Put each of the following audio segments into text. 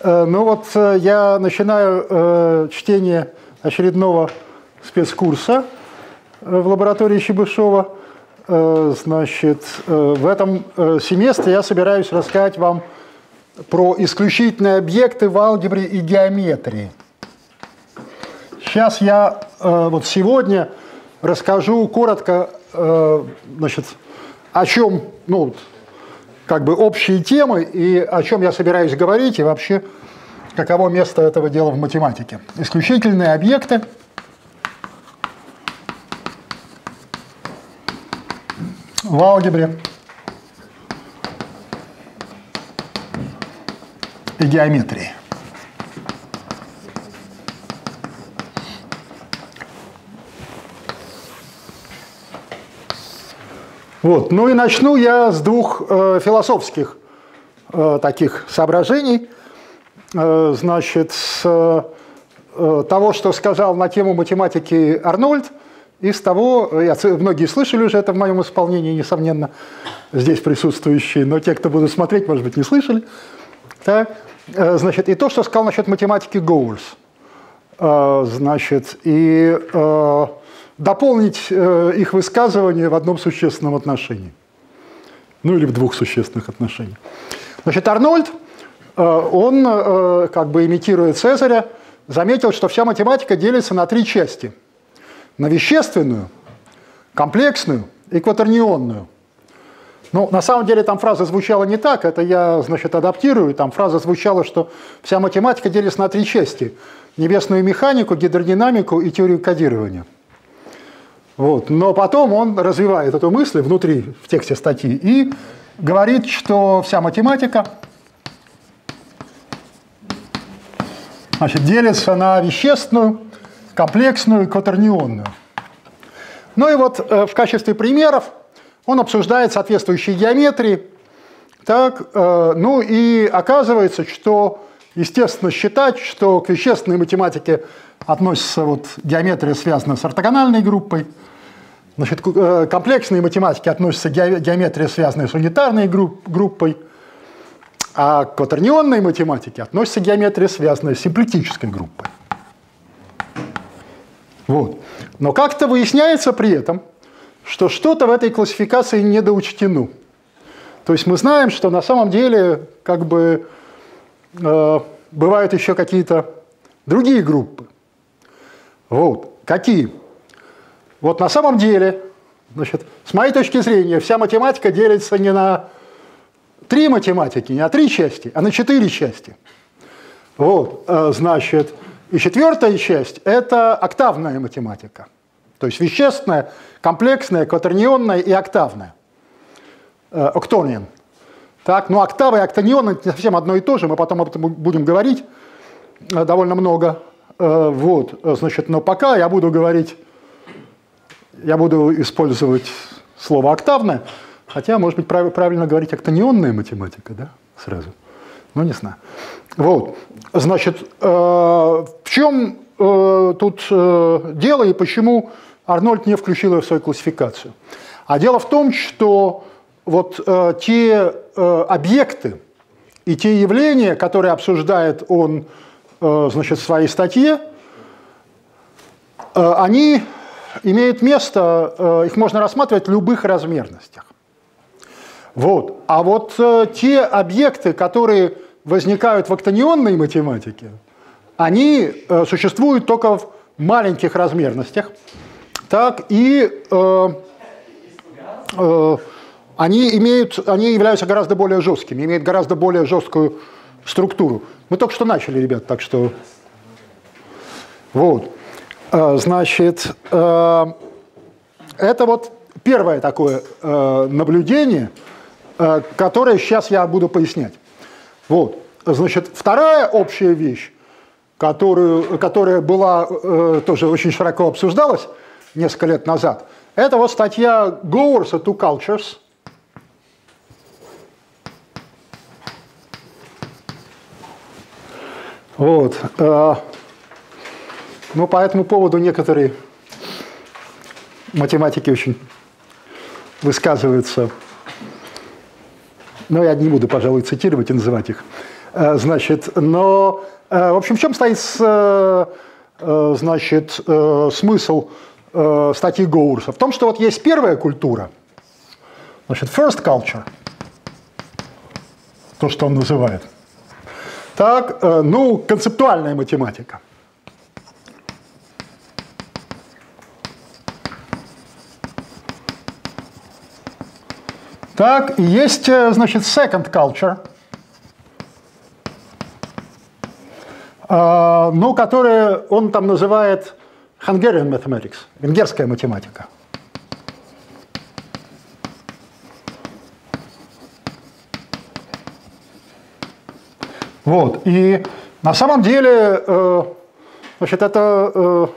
Ну вот я начинаю чтение очередного спецкурса в лаборатории Чебышева. Значит, в этом семестре я собираюсь рассказать вам про исключительные объекты в алгебре и геометрии. Сейчас я вот сегодня расскажу коротко, значит, о чем, ну, как бы общие темы и о чем я собираюсь говорить, и вообще каково место этого дела в математике. Исключительные объекты в алгебре и геометрии. Вот. Ну и начну я с двух философских таких соображений. Значит, с того, что сказал на тему математики Арнольд, и с того, многие слышали уже это в моем исполнении, несомненно, здесь присутствующие, но те, кто будут смотреть, может быть, не слышали. Так, значит, и то, что сказал насчет математики Гоурс. Значит, и дополнить их высказывание в одном существенном отношении. Ну или в двух существенных отношениях. Значит, Арнольд, он, как бы имитируя Цезаря, заметил, что вся математика делится на три части. На вещественную, комплексную и кватернионную. Ну, на самом деле там фраза звучала не так, это я, значит, адаптирую. Там фраза звучала, что вся математика делится на три части. Небесную механику, гидродинамику и теорию кодирования. Вот. Но потом он развивает эту мысль внутри, в тексте статьи, и говорит, что вся математика, значит, делится на вещественную, комплексную и кватернионную. Ну и вот в качестве примеров он обсуждает соответствующие геометрии. Так, ну и оказывается, что, естественно, считать, что к вещественной математике относится вот геометрия, связанная с ортогональной группой. Значит, к комплексной математике относится геометрия, связанная с унитарной группой. А к кватернионной математике относится геометрия, связанная с симплектической группой. Вот. Но как-то выясняется при этом, что что-то в этой классификации недоучтено. То есть мы знаем, что на самом деле как бы бывают еще какие-то другие группы. Вот. Какие? Вот на самом деле, значит, с моей точки зрения, вся математика делится не на три математики, не на три части, а на четыре части. Вот, значит, и четвертая часть – это октавная математика. То есть вещественная, комплексная, кватернионная и октавная. Октониан. Так, но октава и октонион – это не совсем одно и то же, мы потом об этом будем говорить довольно много. Вот, значит, но пока я буду использовать слово октавная, хотя, может быть, правильно говорить октонионная математика, да, сразу. Ну, не знаю. Вот, значит, в чем тут дело и почему Арнольд не включил ее в свою классификацию? А дело в том, что вот те объекты и те явления, которые обсуждает он, значит, в своей статье, они имеют место, их можно рассматривать в любых размерностях. Вот. А вот те объекты, которые возникают в октонионной математике, они существуют только в маленьких размерностях. Так, и они являются гораздо более жесткими, имеют гораздо более жесткую структуру. Мы только что начали, ребят, так что... Вот. Значит, это вот первое такое наблюдение, которое сейчас я буду пояснять. Вот. Значит, вторая общая вещь, которая была тоже очень широко обсуждалась несколько лет назад, это вот статья Гоурса «Two Cultures». Вот. Ну, по этому поводу некоторые математики очень высказываются. Но я не буду, пожалуй, цитировать и называть их. Значит, но, в общем, в чем стоит, значит, смысл статьи Гоурса? В том, что вот есть первая культура, значит, first culture, то, что он называет. Так, ну, концептуальная математика. Так, и есть, значит, second culture, ну, которую он там называет Hungarian mathematics, венгерская математика. Вот, и на самом деле, значит, это,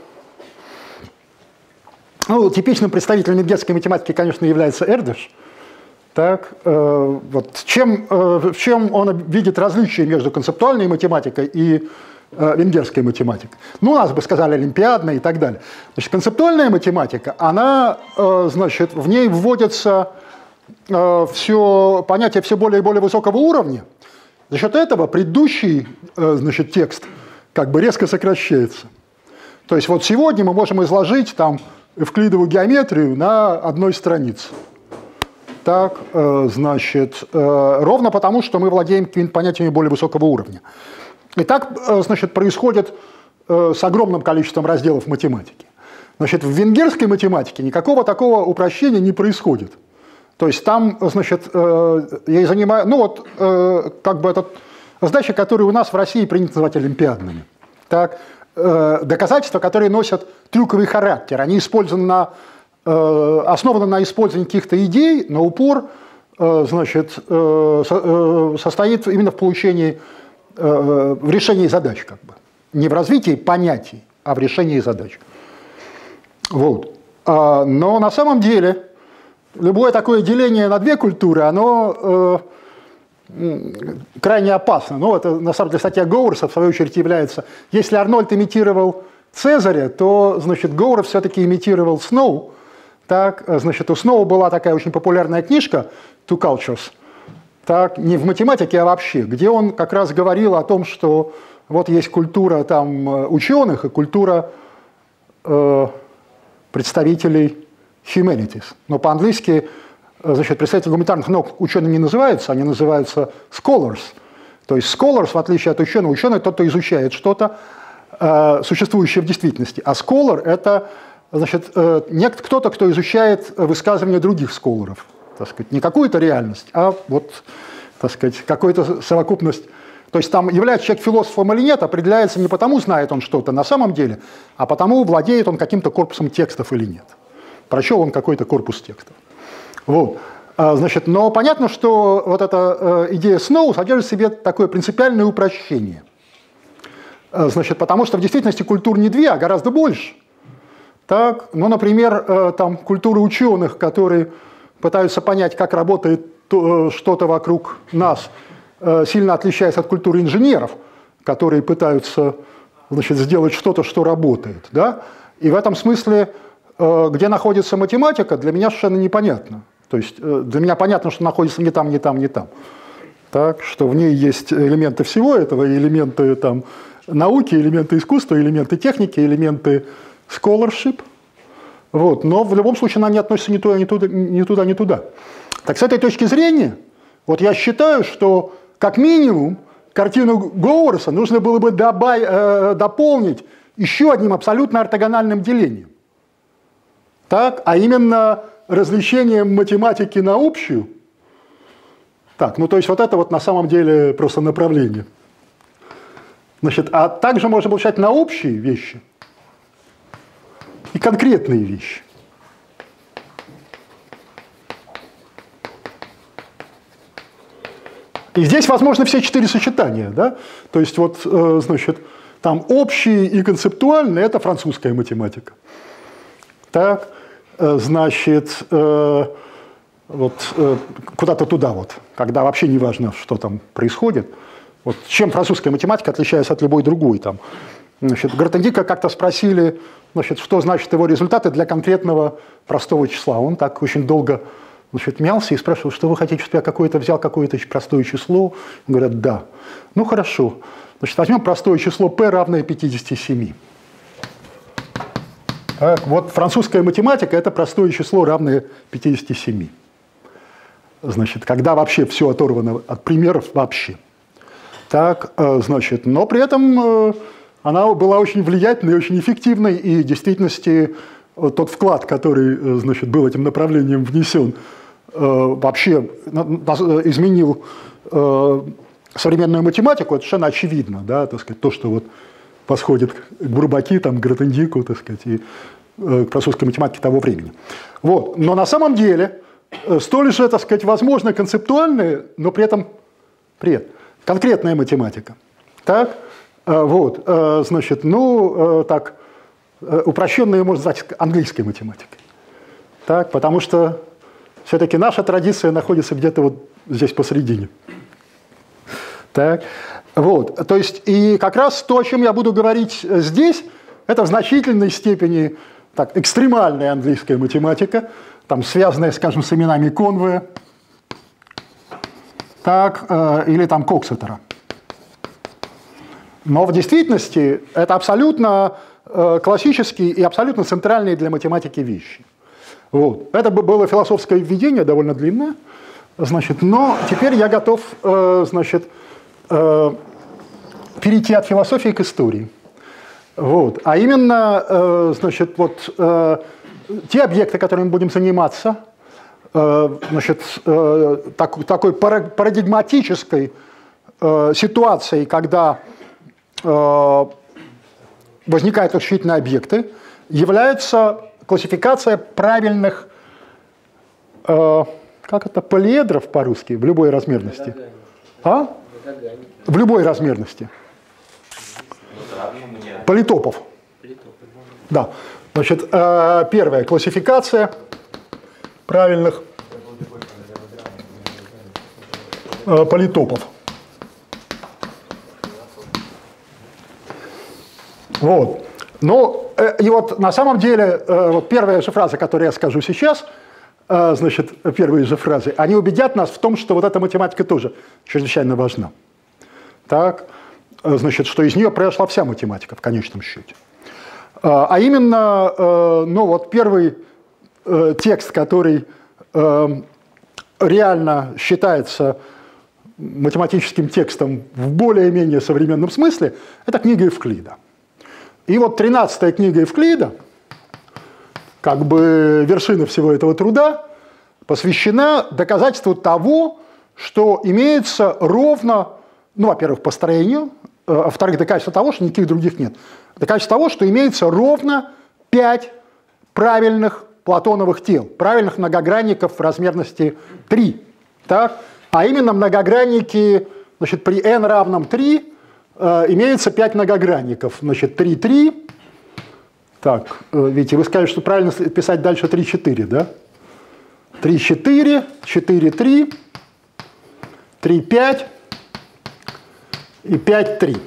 ну, типичным представителем венгерской математики, конечно, является Эрдеш. Так, вот, в чем он видит различие между концептуальной математикой и венгерской математикой? Ну, у нас бы сказали олимпиадная и так далее. Значит, концептуальная математика, она, значит, в ней вводится понятие все более и более высокого уровня. За счет этого предыдущий, значит, текст как бы резко сокращается. То есть вот сегодня мы можем изложить там эвклидову геометрию на одной странице. Так, значит, ровно потому, что мы владеем какими-то понятиями более высокого уровня. И так, значит, происходит с огромным количеством разделов математики. Значит, в венгерской математике никакого такого упрощения не происходит. То есть там, значит, я занимаю, ну вот, как бы это задачи, которые у нас в России принято называть олимпиадными. Так, доказательства, которые носят трюковый характер, они использованы основаны на использовании каких-то идей, но упор, значит, состоит именно в получении, в решении задач, как бы. Не в развитии понятий, а в решении задач. Вот. Но на самом деле любое такое деление на две культуры, оно крайне опасно. Ну, это, на самом деле, статья Гоурса, в свою очередь, является... Если Арнольд имитировал Цезаря, то, значит, Гоур все-таки имитировал Сноу. Так, значит, у Сноу была такая очень популярная книжка «Two Cultures», так, не в математике, а вообще, где он как раз говорил о том, что вот есть культура там ученых и культура представителей humanities. Но по-английски, значит, представители гуманитарных наук учеными не называются, они называются scholars. То есть scholars, в отличие от ученого, ученый тот, кто изучает что-то, существующее в действительности, а scholar – это, значит, кто-то, кто изучает высказывания других сколоров, так сказать, не какую-то реальность, а вот, так сказать, какую-то совокупность. То есть там, является человек философом или нет, определяется не потому, знает он что-то на самом деле, а потому, владеет он каким-то корпусом текстов или нет. Прочел он какой-то корпус текстов. Вот. Значит, но понятно, что вот эта идея Сноу содержит в себе такое принципиальное упрощение. Значит, потому что в действительности культур не две, а гораздо больше. Так, ну, например, там культуры ученых, которые пытаются понять, как работает что-то вокруг нас, сильно отличается от культуры инженеров, которые пытаются, значит, сделать что-то, что работает. Да? И в этом смысле, где находится математика, для меня совершенно непонятно. То есть для меня понятно, что находится не там, не там, не там. Так, что в ней есть элементы всего этого, элементы там, науки, элементы искусства, элементы техники, элементы scholarship. Вот. Но в любом случае она не относится ни туда, ни туда, ни туда, ни туда. Так с этой точки зрения, вот я считаю, что как минимум картину Гоурса нужно было бы дополнить еще одним абсолютно ортогональным делением. Так, а именно развлечением математики на общую. Так, ну то есть вот это вот на самом деле просто направление. Значит, а также можно получать на общие вещи и конкретные вещи. И здесь возможны все четыре сочетания. Да? То есть вот, значит, там общие и концептуальные – это французская математика. Так, значит, вот куда-то туда вот, когда вообще не важно, что там происходит. Вот чем французская математика отличается от любой другой. Там, значит, Гротhendieck'а как-то спросили, значит, что значит его результаты для конкретного простого числа. Он так очень долго значит, мялся и спрашивал, что вы хотите, чтобы я взял какое-то простое число? Говорят, да. Ну, хорошо. Значит, возьмем простое число p равное 57. Так, вот французская математика – это простое число, равное 57. Значит, когда вообще все оторвано от примеров вообще. Так, значит, но при этом она была очень влиятельной, очень эффективной, и в действительности тот вклад, который, значит, был этим направлением внесен, вообще изменил современную математику, это совершенно очевидно, да, так сказать, то, что вот восходит к Бурбаки, там, к Гратендику, так сказать, и к французской математике того времени. Вот. Но на самом деле столь же, так сказать, возможно концептуальная, но при этом конкретная математика. Так, вот, значит, ну, так, упрощенно ее можно назвать английской математикой. Так, потому что все-таки наша традиция находится где-то вот здесь посередине. Так, вот, то есть, и как раз то, о чем я буду говорить здесь, это в значительной степени так, экстремальная английская математика, там, связанная, скажем, с именами Конвея, так, или там Коксетера. Но в действительности это абсолютно классические и абсолютно центральные для математики вещи. Вот. Это было философское введение, довольно длинное, значит, но теперь я готов, значит, перейти от философии к истории. Вот. А именно, значит, вот те объекты, которыми мы будем заниматься, значит, такой парадигматической ситуацией, когда возникают исключительно объекты, является классификация правильных, как это, полиэдров по-русски, в любой размерности. А? В любой размерности. Политопов. Да. Значит, первая классификация правильных политопов. Вот. Ну, и вот на самом деле, вот первая же фраза, которую я скажу сейчас, значит, первые же фразы, они убедят нас в том, что вот эта математика тоже чрезвычайно важна. Так, значит, что из нее произошла вся математика в конечном счете. А именно, ну вот первый текст, который реально считается математическим текстом в более-менее современном смысле, это книга Евклида. И вот 13-я книга Евклида, как бы вершина всего этого труда, посвящена доказательству того, что имеется ровно, ну, во-первых, по строению, а во-вторых, доказательство того, что никаких других нет. Доказательство того, что имеется ровно 5 правильных платоновых тел, правильных многогранников в размерности 3. Так? А именно многогранники, значит, при n равном 3 имеется 5 многогранников. Значит, 3, 3. Так, видите, вы сказали, что правильно писать дальше 3, 4, да? 3, 4, 4, 3, 3, 5 и 5, 3.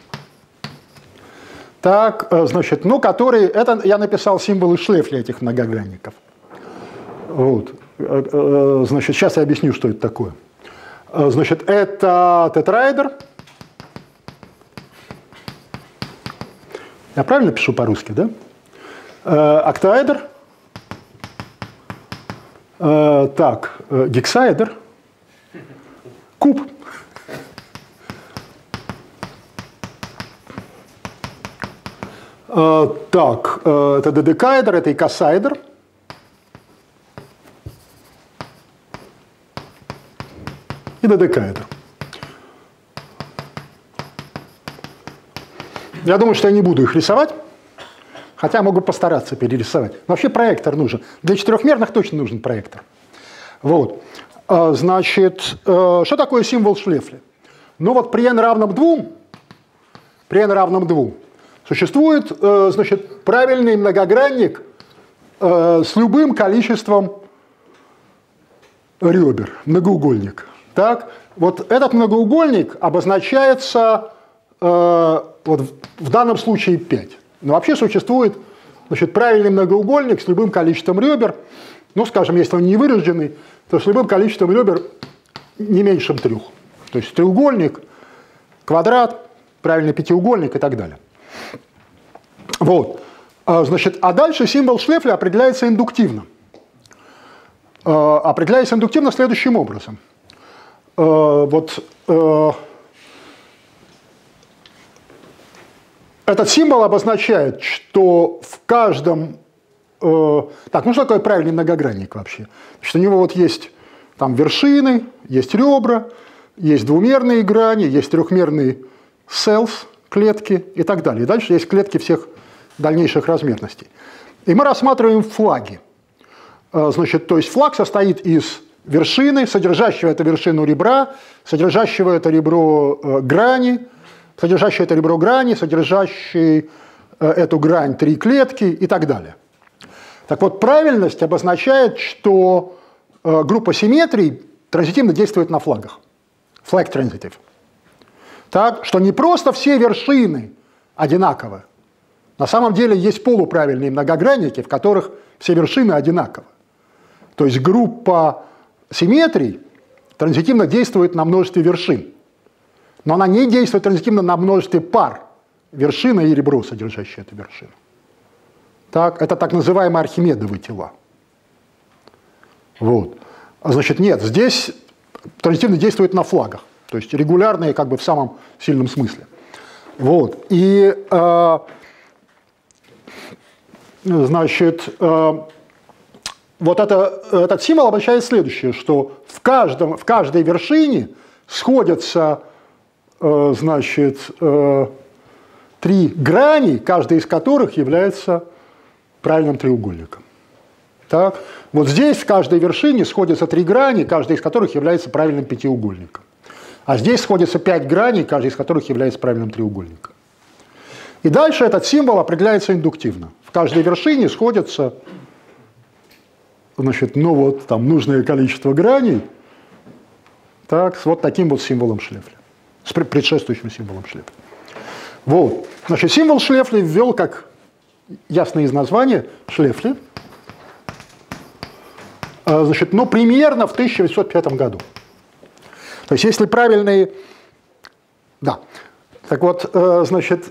Так, значит, ну, которые, это я написал символы Шлефля этих многогранников. Вот. Значит, сейчас я объясню, что это такое. Значит, это тетраэдр. Я правильно пишу по-русски, да? Октаэдр. Так, гексаэдр. Куб. Так, это додекаэдр, это икосаэдр. И додекаэдр. Я думаю, что я не буду их рисовать, хотя могу постараться перерисовать. Но вообще проектор нужен. Для четырехмерных точно нужен проектор. Вот. Значит, что такое символ Шлефля? Ну вот при n равном 2, существует, значит, правильный многогранник с любым количеством ребер, многоугольник. Так? Вот этот многоугольник обозначается вот в данном случае 5. Но вообще существует, значит, правильный многоугольник с любым количеством ребер, Ну, скажем, если он не вырожденный, то с любым количеством ребер не меньше 3. То есть треугольник, квадрат, правильный пятиугольник и так далее. Вот. Значит, а дальше символ Шлефля определяется индуктивно. Определяется индуктивно следующим образом. Этот символ обозначает, что в каждом... Так, ну что такое правильный многогранник вообще? Значит, у него вот есть там вершины, есть ребра, есть двумерные грани, есть трехмерные cells, клетки и так далее. И дальше есть клетки всех дальнейших размерностей. И мы рассматриваем флаги. Значит, то есть флаг состоит из вершины, содержащего эту вершину ребра, содержащего это ребро грани, содержащий это ребро грани, содержащий эту грань 3 клетки и так далее. Так вот, правильность обозначает, что группа симметрий транзитивно действует на флагах. Flag transitive. Так, что не просто все вершины одинаковы. На самом деле есть полуправильные многогранники, в которых все вершины одинаковы. То есть группа симметрий транзитивно действует на множестве вершин. Но она не действует транзитивно на множестве пар вершина и ребро, содержащие эту вершину. Так, это так называемые архимедовые тела. Вот. Значит, нет, здесь транзитивно действует на флагах. То есть регулярные как бы в самом сильном смысле. Вот. И, значит, вот этот символ обозначает следующее, что в каждой вершине сходятся, значит, 3 грани, каждая из которых является правильным треугольником. Так? Вот здесь в каждой вершине сходятся 3 грани, каждая из которых является правильным пятиугольником. А здесь сходятся 5 граней, каждая из которых является правильным треугольником. И дальше этот символ определяется индуктивно. В каждой вершине сходятся, значит, ну вот там нужное количество граней, так, с вот таким вот символом Шлефля, с предшествующим символом Шлефля. Вот. Значит, символ Шлефля ввел, как ясно из названия, Шлефли, значит, ну, примерно в 1805 году. То есть, если правильные... Да. Так вот, значит,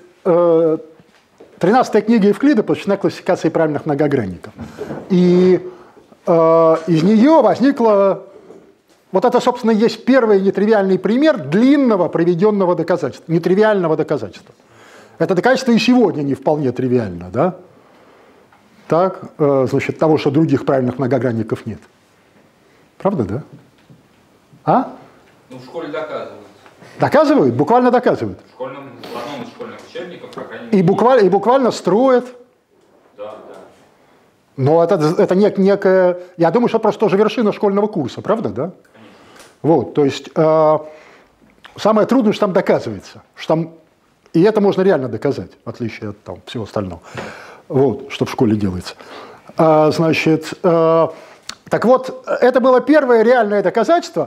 13-я книга Евклида посвящена классификации правильных многогранников. И из нее возникло... Вот это, собственно, есть первый нетривиальный пример длинного проведенного доказательства, нетривиального доказательства. Это доказательство и сегодня не вполне тривиально, да? Так, значит, того, что других правильных многогранников нет. Правда, да? А? Ну, в школе доказывают. Доказывают? Буквально доказывают. В одном из школьных учебников, по крайней мере. И буквально строят. Да, да. Но это некая... Я думаю, что это просто тоже вершина школьного курса, правда, да? Конечно. Вот, то есть самое трудное, что там доказывается. Что там, и это можно реально доказать, в отличие от там, всего остального. Вот, что в школе делается. Значит, так вот, это было первое реальное доказательство,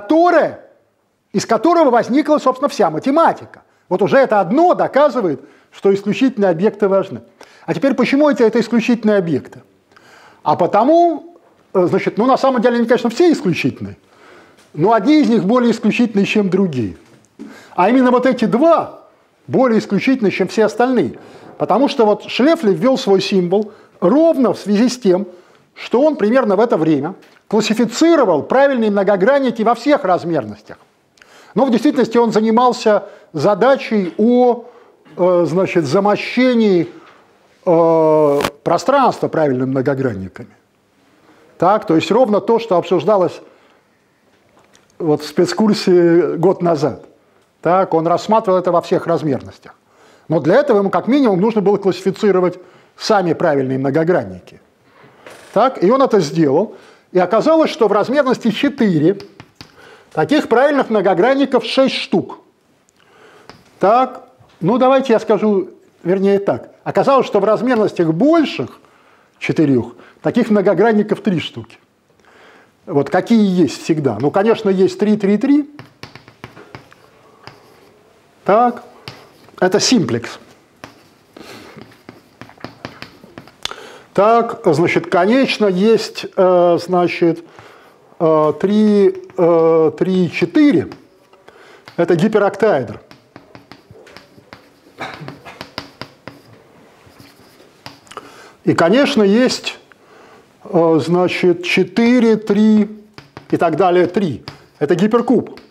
из которого возникла, собственно, вся математика. Вот уже это одно доказывает, что исключительные объекты важны. А теперь почему это исключительные объекты? А потому, значит, ну на самом деле они, конечно, все исключительные, но одни из них более исключительные, чем другие. А именно вот эти два более исключительные, чем все остальные. Потому что вот Шлефли ввел свой символ ровно в связи с тем, что он примерно в это время классифицировал правильные многогранники во всех размерностях. Но в действительности он занимался задачей о, значит, замощении пространства правильными многогранниками. Так, то есть ровно то, что обсуждалось вот в спецкурсе год назад. Так, он рассматривал это во всех размерностях. Но для этого ему как минимум нужно было классифицировать сами правильные многогранники. Так, и он это сделал. И оказалось, что в размерности 4 таких правильных многогранников 6 штук. Так, ну давайте я скажу, вернее так. Оказалось, что в размерностях больших 4 таких многогранников 3 штуки. Вот какие есть всегда. Ну, конечно, есть 3, 3, 3. Так, это симплекс. Так, значит, конечно, есть, значит, 3, 4. Это гипероктаэдр. И, конечно, есть, значит, 4, 3 и так далее 3. Это гиперкуб.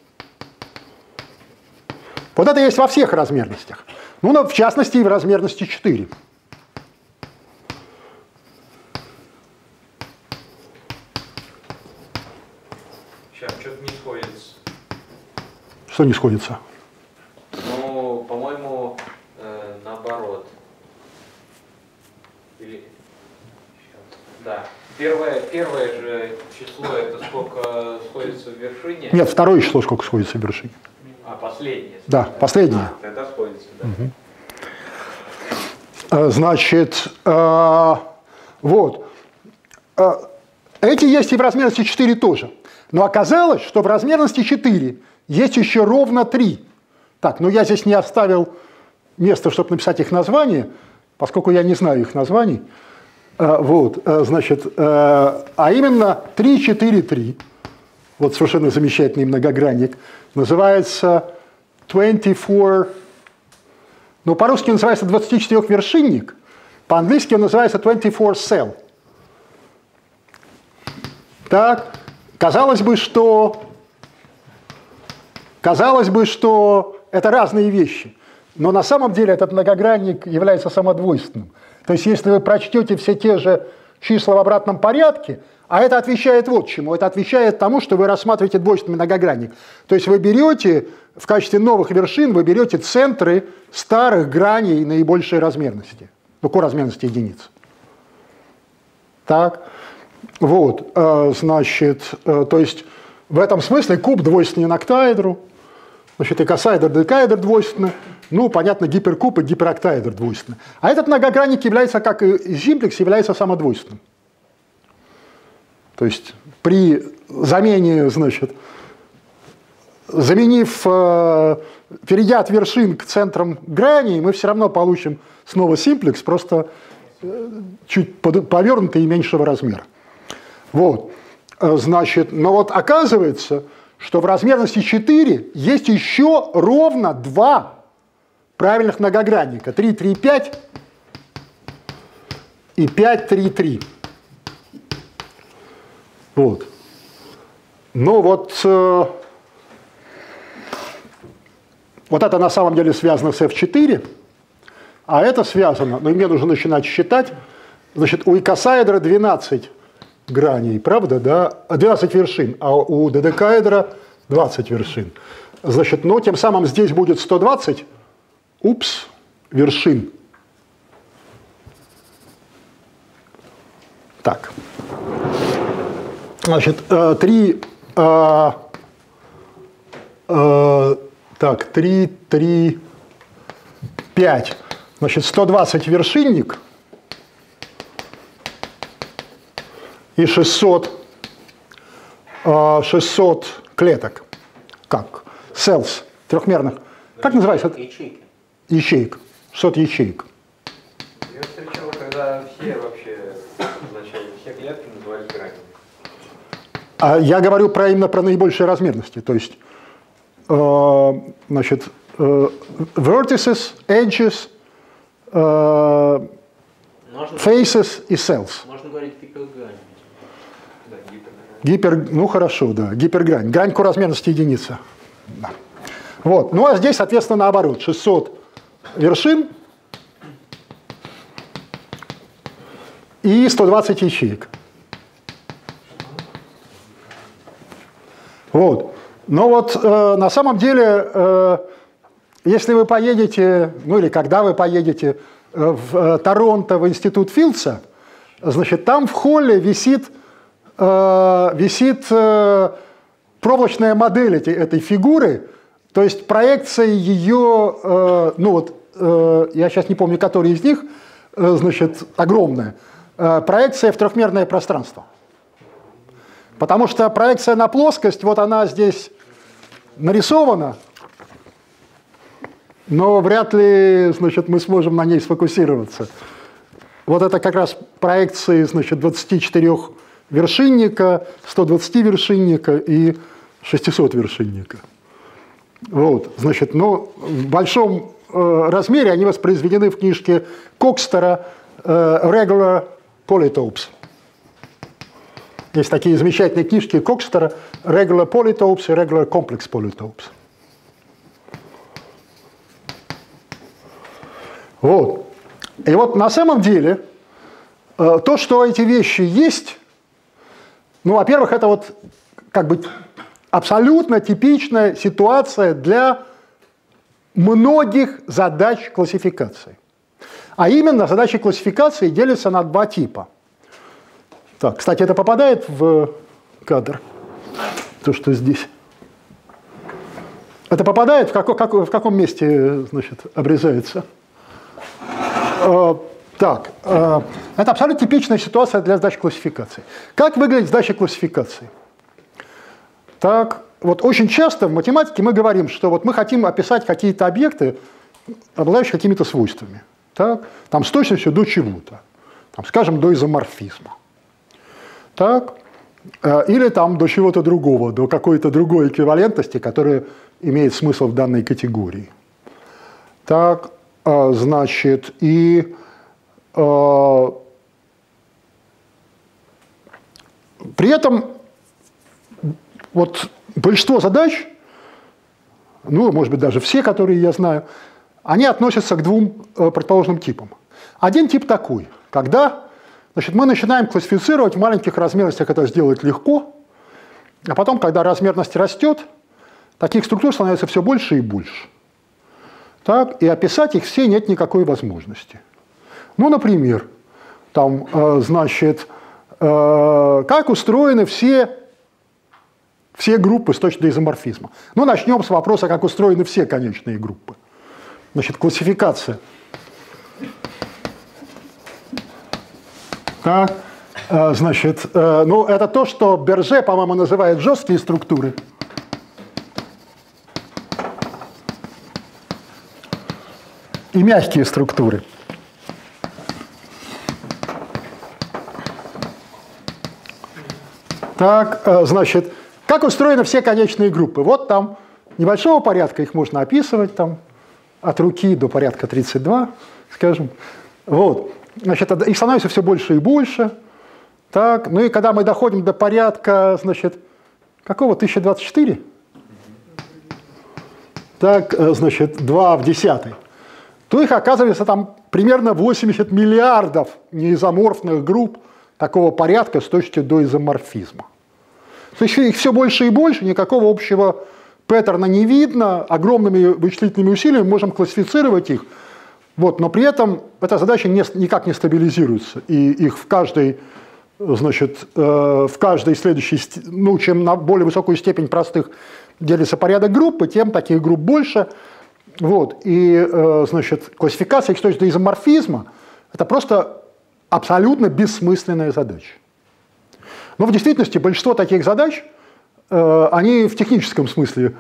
Вот это есть во всех размерностях. Ну, в частности, и в размерности 4. Сейчас что-то не сходится. Что не сходится? Ну, по-моему, наоборот. Или... Да. Первое же число, это сколько сходится в вершине? Нет, второе число сколько сходится в вершине. А, последнее. Да, последнее. Тогда сходится, да. Значит, вот. Эти есть и в размерности 4 тоже. Но оказалось, что в размерности 4 есть еще ровно 3. Так, ну я здесь не оставил места, чтобы написать их название, поскольку я не знаю их названий. Вот, значит, а именно 3, 4, 3. Вот совершенно замечательный многогранник. Называется 24... Ну, по-русски называется 24-вершинник, по-английски он называется 24 cell. Так, казалось бы, что это разные вещи, но на самом деле этот многогранник является самодвойственным. То есть, если вы прочтете все те же числа в обратном порядке, а это отвечает вот чему. Это отвечает тому, что вы рассматриваете двойственный многогранник. То есть вы берете в качестве новых вершин, вы берете центры старых граней наибольшей размерности, ну, коразмерности единиц. Так, вот, значит, то есть в этом смысле куб двойственен октаэдру, значит, и косаэдр, декаэдр двойственны, ну, понятно, гиперкуб и гипероктаэдр двойственны. А этот многогранник является, как и симплекс, является самодвойственным. То есть при замене, значит, перейдя от вершин к центрам граней, мы все равно получим снова симплекс, просто чуть повернутый и меньшего размера. Вот, значит, но вот оказывается, что в размерности 4 есть еще ровно 2 правильных многогранника. 3, 3, 5 и 5, 3, 3. Вот. Ну вот, вот это на самом деле связано с F4, а это связано, ну и мне нужно начинать считать, значит, у икосаэдра 12 граней, правда, да, 12 вершин, а у додекаэдра 20 вершин. Значит, ну тем самым здесь будет 120, вершин. Так. Значит, 3, так, 3, 3, 5. Значит, 120 вершинник и 600 клеток. Как? Cells, трехмерных. Как называется? Ячейки. Ячеек. 600 ячеек. Я встречал, когда все вообще, вначале все клетки назывались гранями. А я говорю именно про наибольшие размерности, то есть, значит, vertices, edges, faces и cells. Можно говорить гипергрань. Да, Ну хорошо, да, гипергрань. Грань коразмерности единицы. Да. Вот. Ну а здесь, соответственно, наоборот, 600 вершин и 120 ячеек. Вот. Но вот на самом деле, если вы поедете, ну или когда вы поедете в Торонто в институт Филдса, значит, там в холле висит проволочная модель этой фигуры, то есть проекция ее, ну вот, я сейчас не помню, который из них, значит, огромная, проекция в трехмерное пространство. Потому что проекция на плоскость, вот она здесь нарисована, но вряд ли, значит, мы сможем на ней сфокусироваться. вот это как раз проекции, значит, 24 вершинника, 120 вершинника и 600 вершинника. Вот, значит, но в большом размере они воспроизведены в книжке Кокстера «Regular Polytopes». Есть такие замечательные книжки Кокстера «Regular Polytopes» и «Regular Complex Polytopes». Вот. И вот на самом деле то, что эти вещи есть, ну, во-первых, это вот как бы абсолютно типичная ситуация для многих задач классификации. А именно задачи классификации делятся на два типа. Так, кстати, это попадает в кадр, то, что здесь. Это попадает, в каком месте, значит, обрезается? Так, это абсолютно типичная ситуация для задач классификации. Как выглядит задача классификации? Так, вот очень часто в математике мы говорим, что вот мы хотим описать какие-то объекты, обладающие какими-то свойствами. Так, там с точностью до чего-то. Там, скажем, до изоморфизма. Так, или там до чего-то другого, до какой-то другой эквивалентности, которая имеет смысл в данной категории. Так, значит, и при этом вот большинство задач, ну, может быть, даже все, которые я знаю, они относятся к двум предположенным типам. Один тип такой, когда, значит, мы начинаем классифицировать в маленьких размерностях, это сделать легко, а потом, когда размерность растет, таких структур становится все больше и больше. Так, и описать их все нет никакой возможности. Ну, например, там, значит, как устроены все группы с точки до изоморфизма. Ну, начнем с вопроса, как устроены все конечные группы. Значит, классификация. Так, значит, ну, это то, что Берже, по-моему, называет жесткие структуры. И мягкие структуры. Так, значит, как устроены все конечные группы? Вот там небольшого порядка, их можно описывать там от руки до порядка 32, скажем. Вот. Значит, их становится все больше и больше. Так, ну и когда мы доходим до порядка, значит, какого? 1024? Так, значит, 2 в 10. То их оказывается там примерно 80 миллиардов неизоморфных групп такого порядка с точки до изоморфизма. То есть их все больше и больше, никакого общего паттерна не видно, огромными вычислительными усилиями можем классифицировать их, вот, но при этом эта задача никак не стабилизируется, и их в каждой, значит, в каждой следующей, ну, чем на более высокую степень простых делится порядок группы, тем таких групп больше. Вот, и, значит, классификация их с точки до изоморфизма – это просто абсолютно бессмысленная задача. Но в действительности большинство таких задач, они в техническом смысле,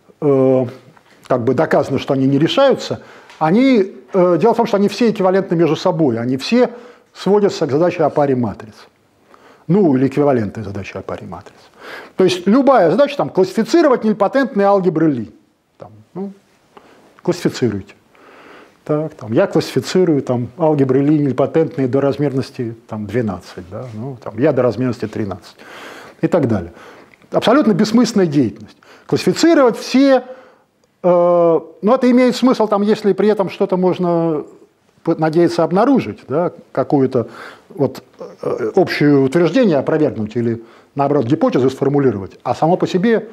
как бы доказано, что они не решаются. Дело в том, что они все эквивалентны между собой, они все сводятся к задаче о паре матриц. Ну, или эквивалентной задаче о паре матриц. То есть любая задача, там, классифицировать нильпотентные алгебры Ли. Там, ну, классифицируйте. Так, там, я классифицирую там, алгебры Ли нильпотентные до размерности там, 12, да? Ну, там, я до размерности 13 и так далее. Абсолютно бессмысленная деятельность. Классифицировать все, но это имеет смысл, там, если при этом что-то можно надеяться обнаружить, да? Какое-то вот, общее утверждение опровергнуть или, наоборот, гипотезу сформулировать, а само по себе...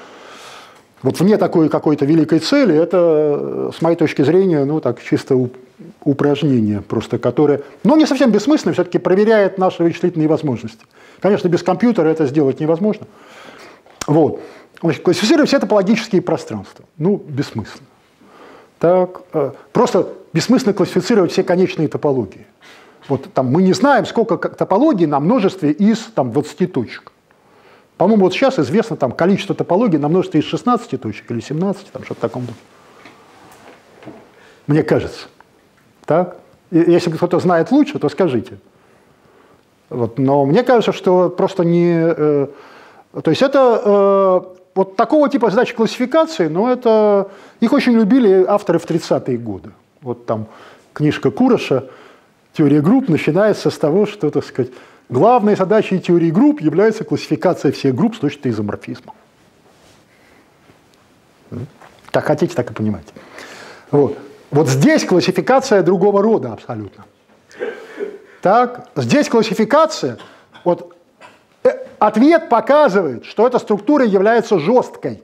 Вот вне такой какой-то великой цели, это, с моей точки зрения, ну так, чисто упражнение, просто которое, но не совсем бессмысленно, все-таки проверяет наши вычислительные возможности. Конечно, без компьютера это сделать невозможно. Вот. Значит, классифицировать все топологические пространства. Ну, бессмысленно. Так, просто бессмысленно классифицировать все конечные топологии. Вот там мы не знаем, сколько топологий на множестве из там, 20 точек. По-моему, вот сейчас известно там, количество топологий на множестве из 16 точек или 17, там что-то в таком духе. Мне кажется. Так? Если кто-то знает лучше, то скажите. Вот. Но мне кажется, что просто не... То есть это вот такого типа задач классификации, но это... Их очень любили авторы в 30-е годы. Вот там книжка Куроша «Теория групп» начинается с того, что, так сказать, главной задачей теории групп является классификация всех групп с точки изоморфизма. Как хотите, так и понимаете. Вот. Вот здесь классификация другого рода абсолютно. Так, здесь классификация, вот ответ показывает, что эта структура является жесткой.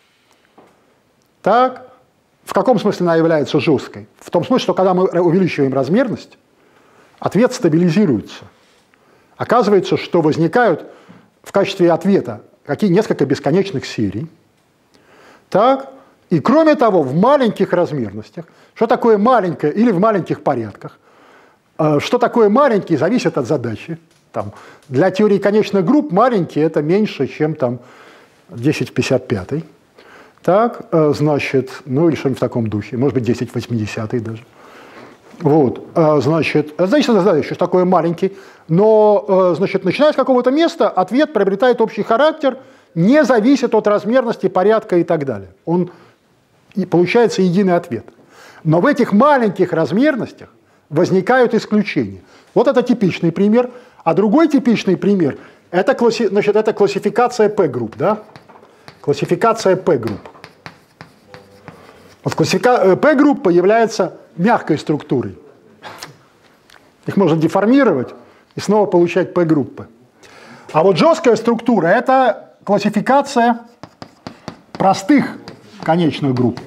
Так, в каком смысле она является жесткой? В том смысле, что когда мы увеличиваем размерность, ответ стабилизируется. Оказывается, что возникают в качестве ответа несколько бесконечных серий. Так, и кроме того, в маленьких размерностях, что такое маленькое или в маленьких порядках, что такое маленький, зависит от задачи. Там, для теории конечных групп маленький это меньше, чем там 10 в 55. Так, значит, ну или что-нибудь в таком духе, может быть 10 в 80 даже. Вот, значит, зависит от задачи, что такое маленький, но, значит, начиная с какого-то места, ответ приобретает общий характер, не зависит от размерности, порядка и так далее. И получается единый ответ. Но в этих маленьких размерностях возникают исключения. Вот это типичный пример. А другой типичный пример – это, значит, это классификация P-групп. Да? Классификация P-групп. Вот P-группа является мягкой структурой. Их можно деформировать и снова получать P-группы. А вот жесткая структура – это классификация простых конечных групп.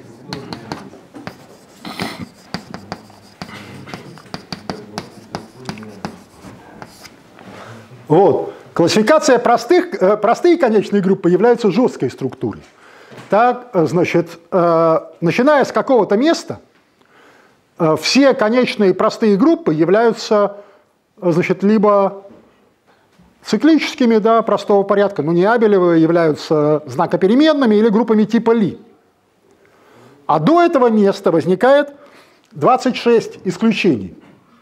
Вот. Классификация простые конечные группы являются жесткой структурой. Так, значит, начиная с какого-то места, все конечные простые группы являются, значит, либо циклическими, да, простого порядка, но не абелевые, являются знакопеременными или группами типа Ли. А до этого места возникает 26 исключений.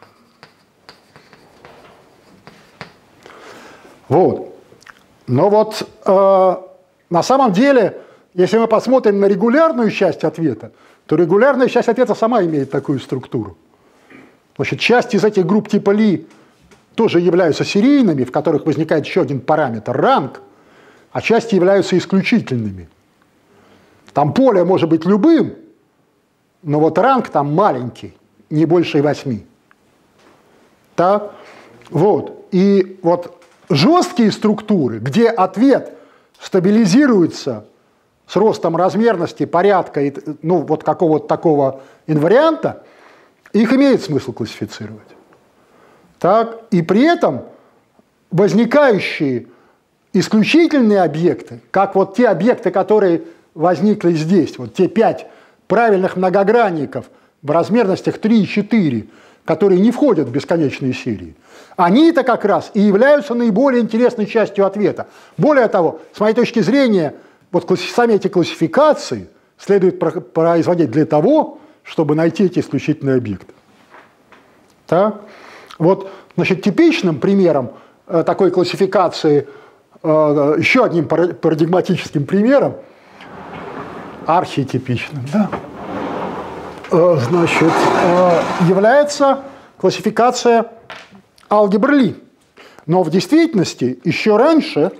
Вот. Но вот на самом деле, если мы посмотрим на регулярную часть ответа, то регулярная часть ответа сама имеет такую структуру. Значит, часть из этих групп типа Ли тоже являются серийными, в которых возникает еще один параметр – ранг, а части являются исключительными. Там поле может быть любым, но вот ранг там маленький, не больше 8. Так? Вот. И вот жесткие структуры, где ответ стабилизируется с ростом размерности, порядка, ну, вот какого-то такого инварианта, их имеет смысл классифицировать. Так? И при этом возникающие исключительные объекты, как вот те объекты, которые возникли здесь, вот те 5 правильных многогранников в размерностях 3 и 4, которые не входят в бесконечные серии, они-то как раз и являются наиболее интересной частью ответа. Более того, с моей точки зрения, вот сами эти классификации следует производить для того, чтобы найти эти исключительные объекты. Так? Вот, значит, типичным примером такой классификации, еще одним парадигматическим примером, архетипичным, да, значит, является классификация алгебры Ли. Но в действительности еще раньше,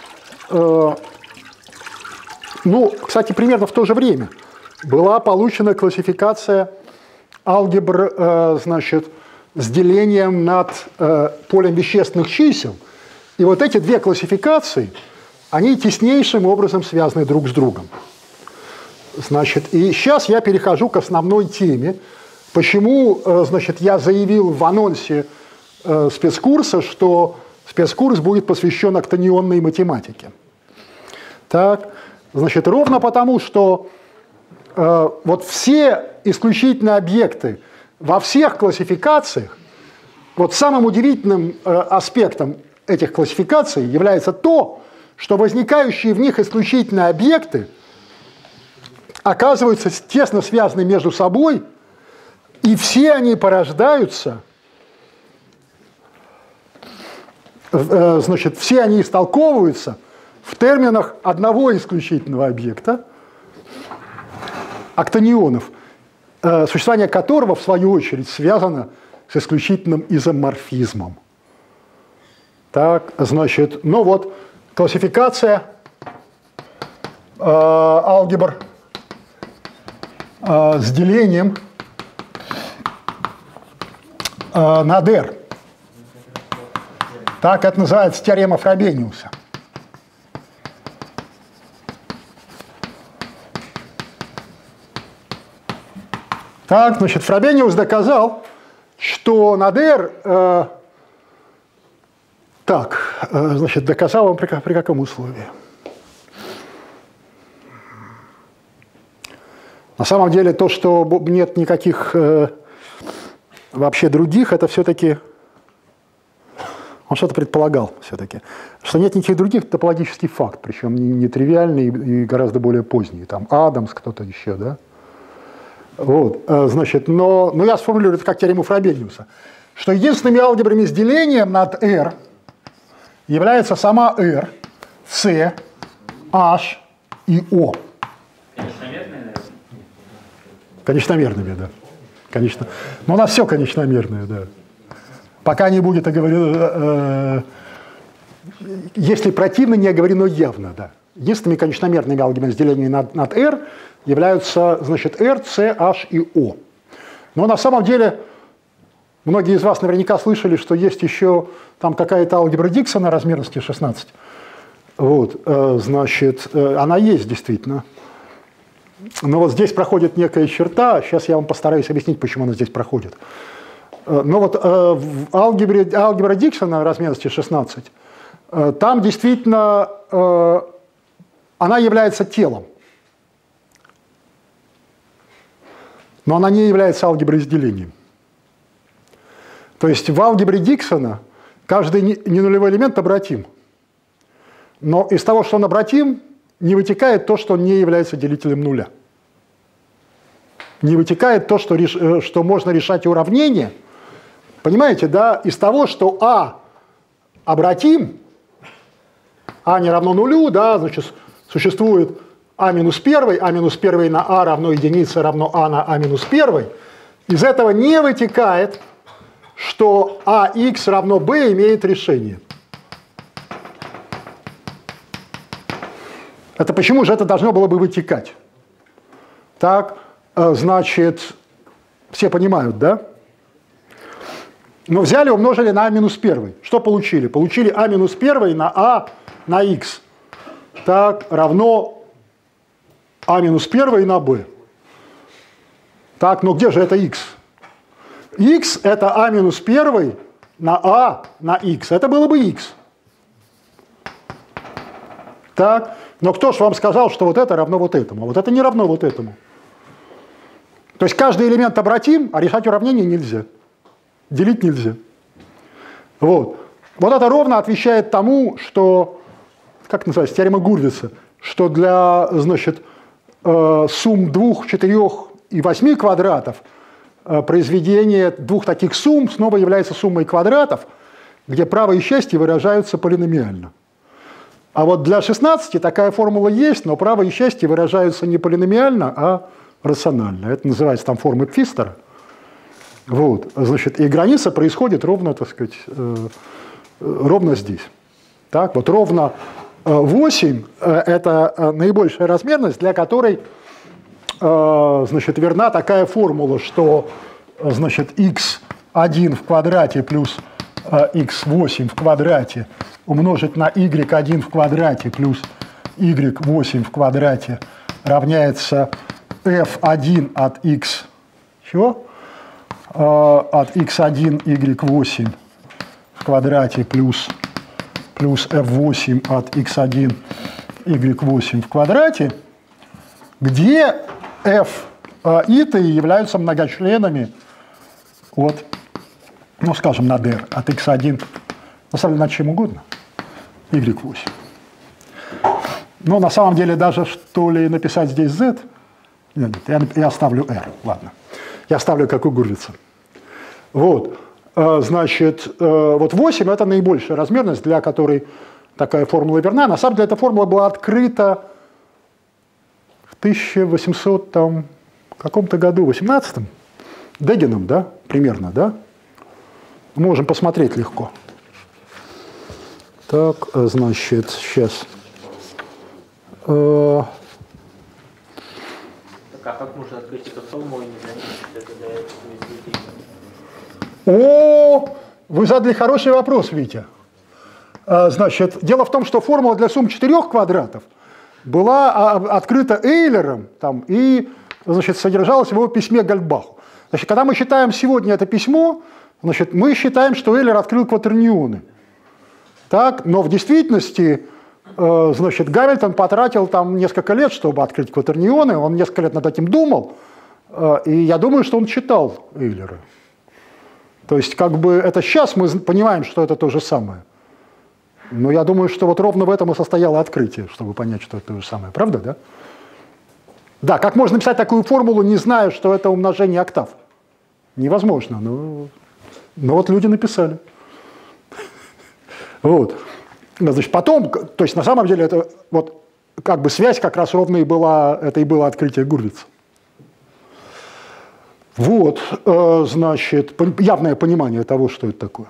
ну, кстати, примерно в то же время, была получена классификация алгебр, значит, с делением над полем вещественных чисел. И вот эти две классификации, они теснейшим образом связаны друг с другом. Значит, и сейчас я перехожу к основной теме, почему, значит, я заявил в анонсе спецкурса, что спецкурс будет посвящен актонионной математике. Так, значит, ровно потому, что вот все исключительные объекты во всех классификациях, вот самым удивительным аспектом этих классификаций является то, что возникающие в них исключительные объекты оказываются тесно связаны между собой И все они порождаются, значит, все они истолковываются в терминах одного исключительного объекта, октонионов, существование которого, в свою очередь, связано с исключительным изоморфизмом. Так, значит, ну вот, классификация алгебр с делением над R. Так, это называется теорема Фробениуса. Так, значит, Фробениус доказал, что над R, значит, доказал он при каком условии? На самом деле то, что нет никаких вообще других, это все-таки, он что-то предполагал все-таки, что нет никаких других, это топологический факт, причем не тривиальный и гораздо более поздний, там Адамс, кто-то еще, да? Вот, значит, но я сформулирую это как теорему Фробениуса, что единственными алгебрами с делением над R является сама R, C, H и O. Конечномерные, наверное? Конечномерными, да. Конечно. Но у нас все конечномерное, да. Пока не будет оговорено, если противно, не оговорено явно, да. Единственными конечномерными алгебрами с делением над R являются, значит, R, C, H и O. Но на самом деле, многие из вас наверняка слышали, что есть еще там какая-то алгебра Диксона размерности 16. Вот, значит, она есть действительно. Но вот здесь проходит некая черта, сейчас я вам постараюсь объяснить, почему она здесь проходит. Но вот в алгебра Диксона размерности 16, там действительно она является телом. Но она не является алгеброй с делением. То есть в алгебре Диксона каждый ненулевой элемент обратим. Но из того, что он обратим, не вытекает то, что он не является делителем нуля. Не вытекает то, что можно решать уравнение. Понимаете, да? Из того, что А обратим, А не равно нулю, да, значит, существует А минус 1, А минус 1 на А равно единице равно А на А минус 1. Из этого не вытекает, что АХ равно Б имеет решение. Это почему же это должно было бы вытекать? Так, значит, все понимают, да? Но взяли, умножили на А минус 1. Что получили? Получили А минус 1 на А на Х. Так, равно А минус 1 на Б. Так, но где же это Х? Х это А минус 1 на А на Х. Это было бы Х. Так, но кто же вам сказал, что вот это равно вот этому? А вот это не равно вот этому. То есть каждый элемент обратим, а решать уравнение нельзя. Делить нельзя. Вот. Вот это ровно отвечает тому, что, как называется, теорема Гурвица, что для, значит, сумм 2, 4 и 8 квадратов произведение двух таких сумм снова является суммой квадратов, где право и счастье выражаются полиномиально. А вот для 16 такая формула есть, но право и счастье выражаются не полиномиально, а рационально. Это называется там формы Пфистера. Вот, значит, и граница происходит ровно, так сказать, ровно здесь. Так, вот ровно 8 – это наибольшая размерность, для которой, значит, верна такая формула, что, значит, x1 в квадрате плюс x8 в квадрате умножить на y1 в квадрате плюс y8 в квадрате равняется f1 от x, чего? От x1 y8 в квадрате плюс f8 от x1 y8 в квадрате, где f и являются многочленами от, ну, скажем, над r, от x1, на самом деле, над чем угодно, y8. Но на самом деле даже, что ли, написать здесь z, нет, я оставлю r, ладно. Я ставлю как у Гурвица. Вот. Значит, вот 8 – это наибольшая размерность, для которой такая формула верна. На самом деле эта формула была открыта в 1800 каком-то году, 18-м, Дегеном, да, примерно, да? Можем посмотреть легко. Так, значит, сейчас. Так, а как можно открыть эту формулу и не заметить, что это дает О, вы задали хороший вопрос, Витя. Значит, дело в том, что формула для сумм 4 квадратов была открыта Эйлером там, и, значит, содержалась в его письме Гальбаху. Значит, когда мы считаем сегодня это письмо, значит, мы считаем, что Эйлер открыл кватернионы. Так, но в действительности, значит, Гамильтон потратил там несколько лет, чтобы открыть кватернионы, он несколько лет над этим думал, и я думаю, что он читал Эйлера. То есть, как бы, это сейчас мы понимаем, что это то же самое. Но я думаю, что вот ровно в этом и состояло открытие, чтобы понять, что это то же самое. Правда, да? Да, как можно написать такую формулу, не зная, что это умножение октав? Невозможно, но вот люди написали. Вот. Значит, потом, то есть на самом деле это вот как бы связь как раз ровно и была, это и было открытие Гурвица. Вот, значит, явное понимание того, что это такое.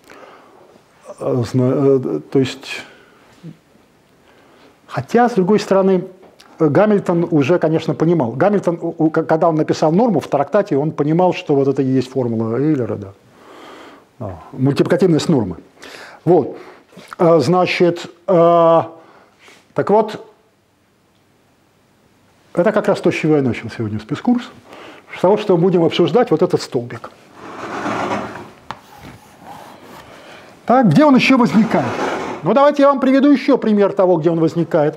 То есть, хотя, с другой стороны, Гамильтон уже, конечно, понимал. Гамильтон, когда он написал норму в трактате, он понимал, что вот это и есть формула Эйлера, да. Мультипликативность нормы. Вот, значит, так вот, это как раз то, с чего я начал сегодня спецкурс. С того, что мы будем обсуждать вот этот столбик. Так, где он еще возникает? Ну, давайте я вам приведу еще пример того, где он возникает.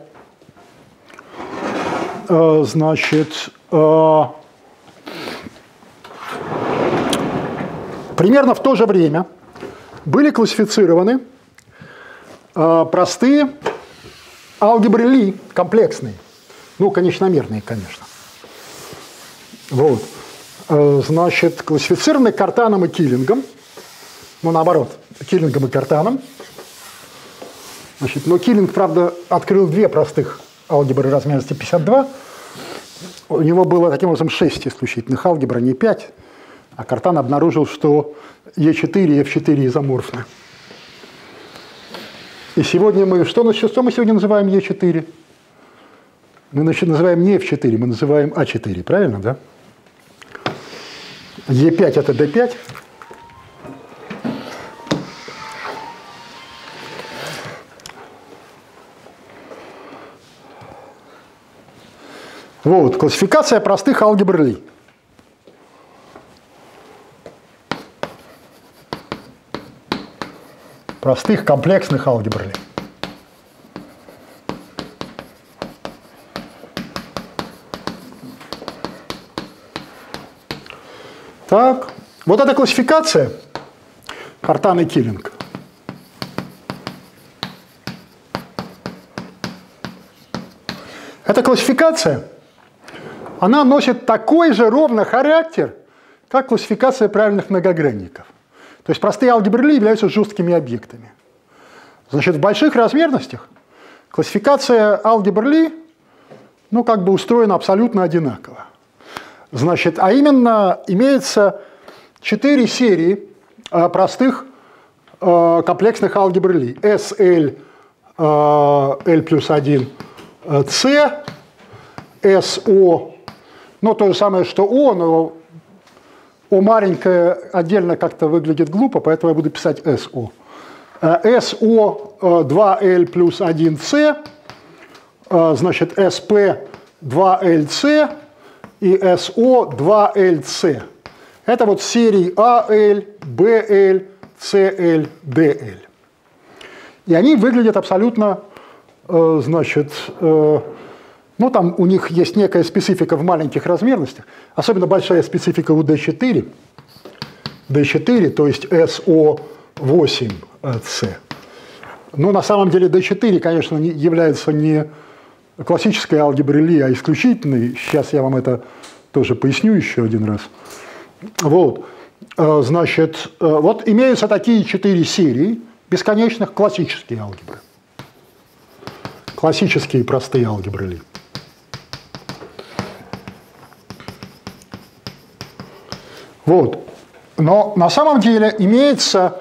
Значит, примерно в то же время были классифицированы простые алгебры Ли, комплексные, ну, конечномерные, конечно. Вот. Значит, классифицированы Картаном и Киллингом, ну, наоборот, Киллингом и Картаном. Значит, но Киллинг, правда, открыл 2 простых алгебры размерности 52. У него было, таким образом, 6 исключительных алгебр, а не 5. А Картан обнаружил, что Е4 и F4 изоморфны. И сегодня мы... Что мы сегодня называем Е4? Мы называем не F4, мы называем А4, правильно, да? Е5 – это D5. Вот, классификация простых алгебр Ли. Простых комплексных алгебр Ли. Так, вот эта классификация Картан и Киллинг. Эта классификация, она носит такой же ровно характер, как классификация правильных многогранников. То есть простые алгебры Ли являются жесткими объектами. Значит, в больших размерностях классификация алгебр Ли, ну, как бы устроена абсолютно одинаково. Значит, а именно имеется 4 серии простых комплексных алгебр Ли. SL, L плюс 1, C, SO, ну, то же самое, что O, но O маленькое отдельно как-то выглядит глупо, поэтому я буду писать SO. SO 2L плюс 1C, значит, SP 2LC и SO 2LC. Это вот серии AL, BL, CL, DL. И они выглядят абсолютно, значит, ну, там у них есть некая специфика в маленьких размерностях, особенно большая специфика у D4. D4, то есть SO8C. Но на самом деле D4, конечно, является не классической алгеброй Ли, а исключительной. Сейчас я вам это тоже поясню еще один раз. Вот. Значит, вот имеются такие 4 серии бесконечных классические алгебры. Классические простые алгебры Ли. Вот. Но на самом деле имеется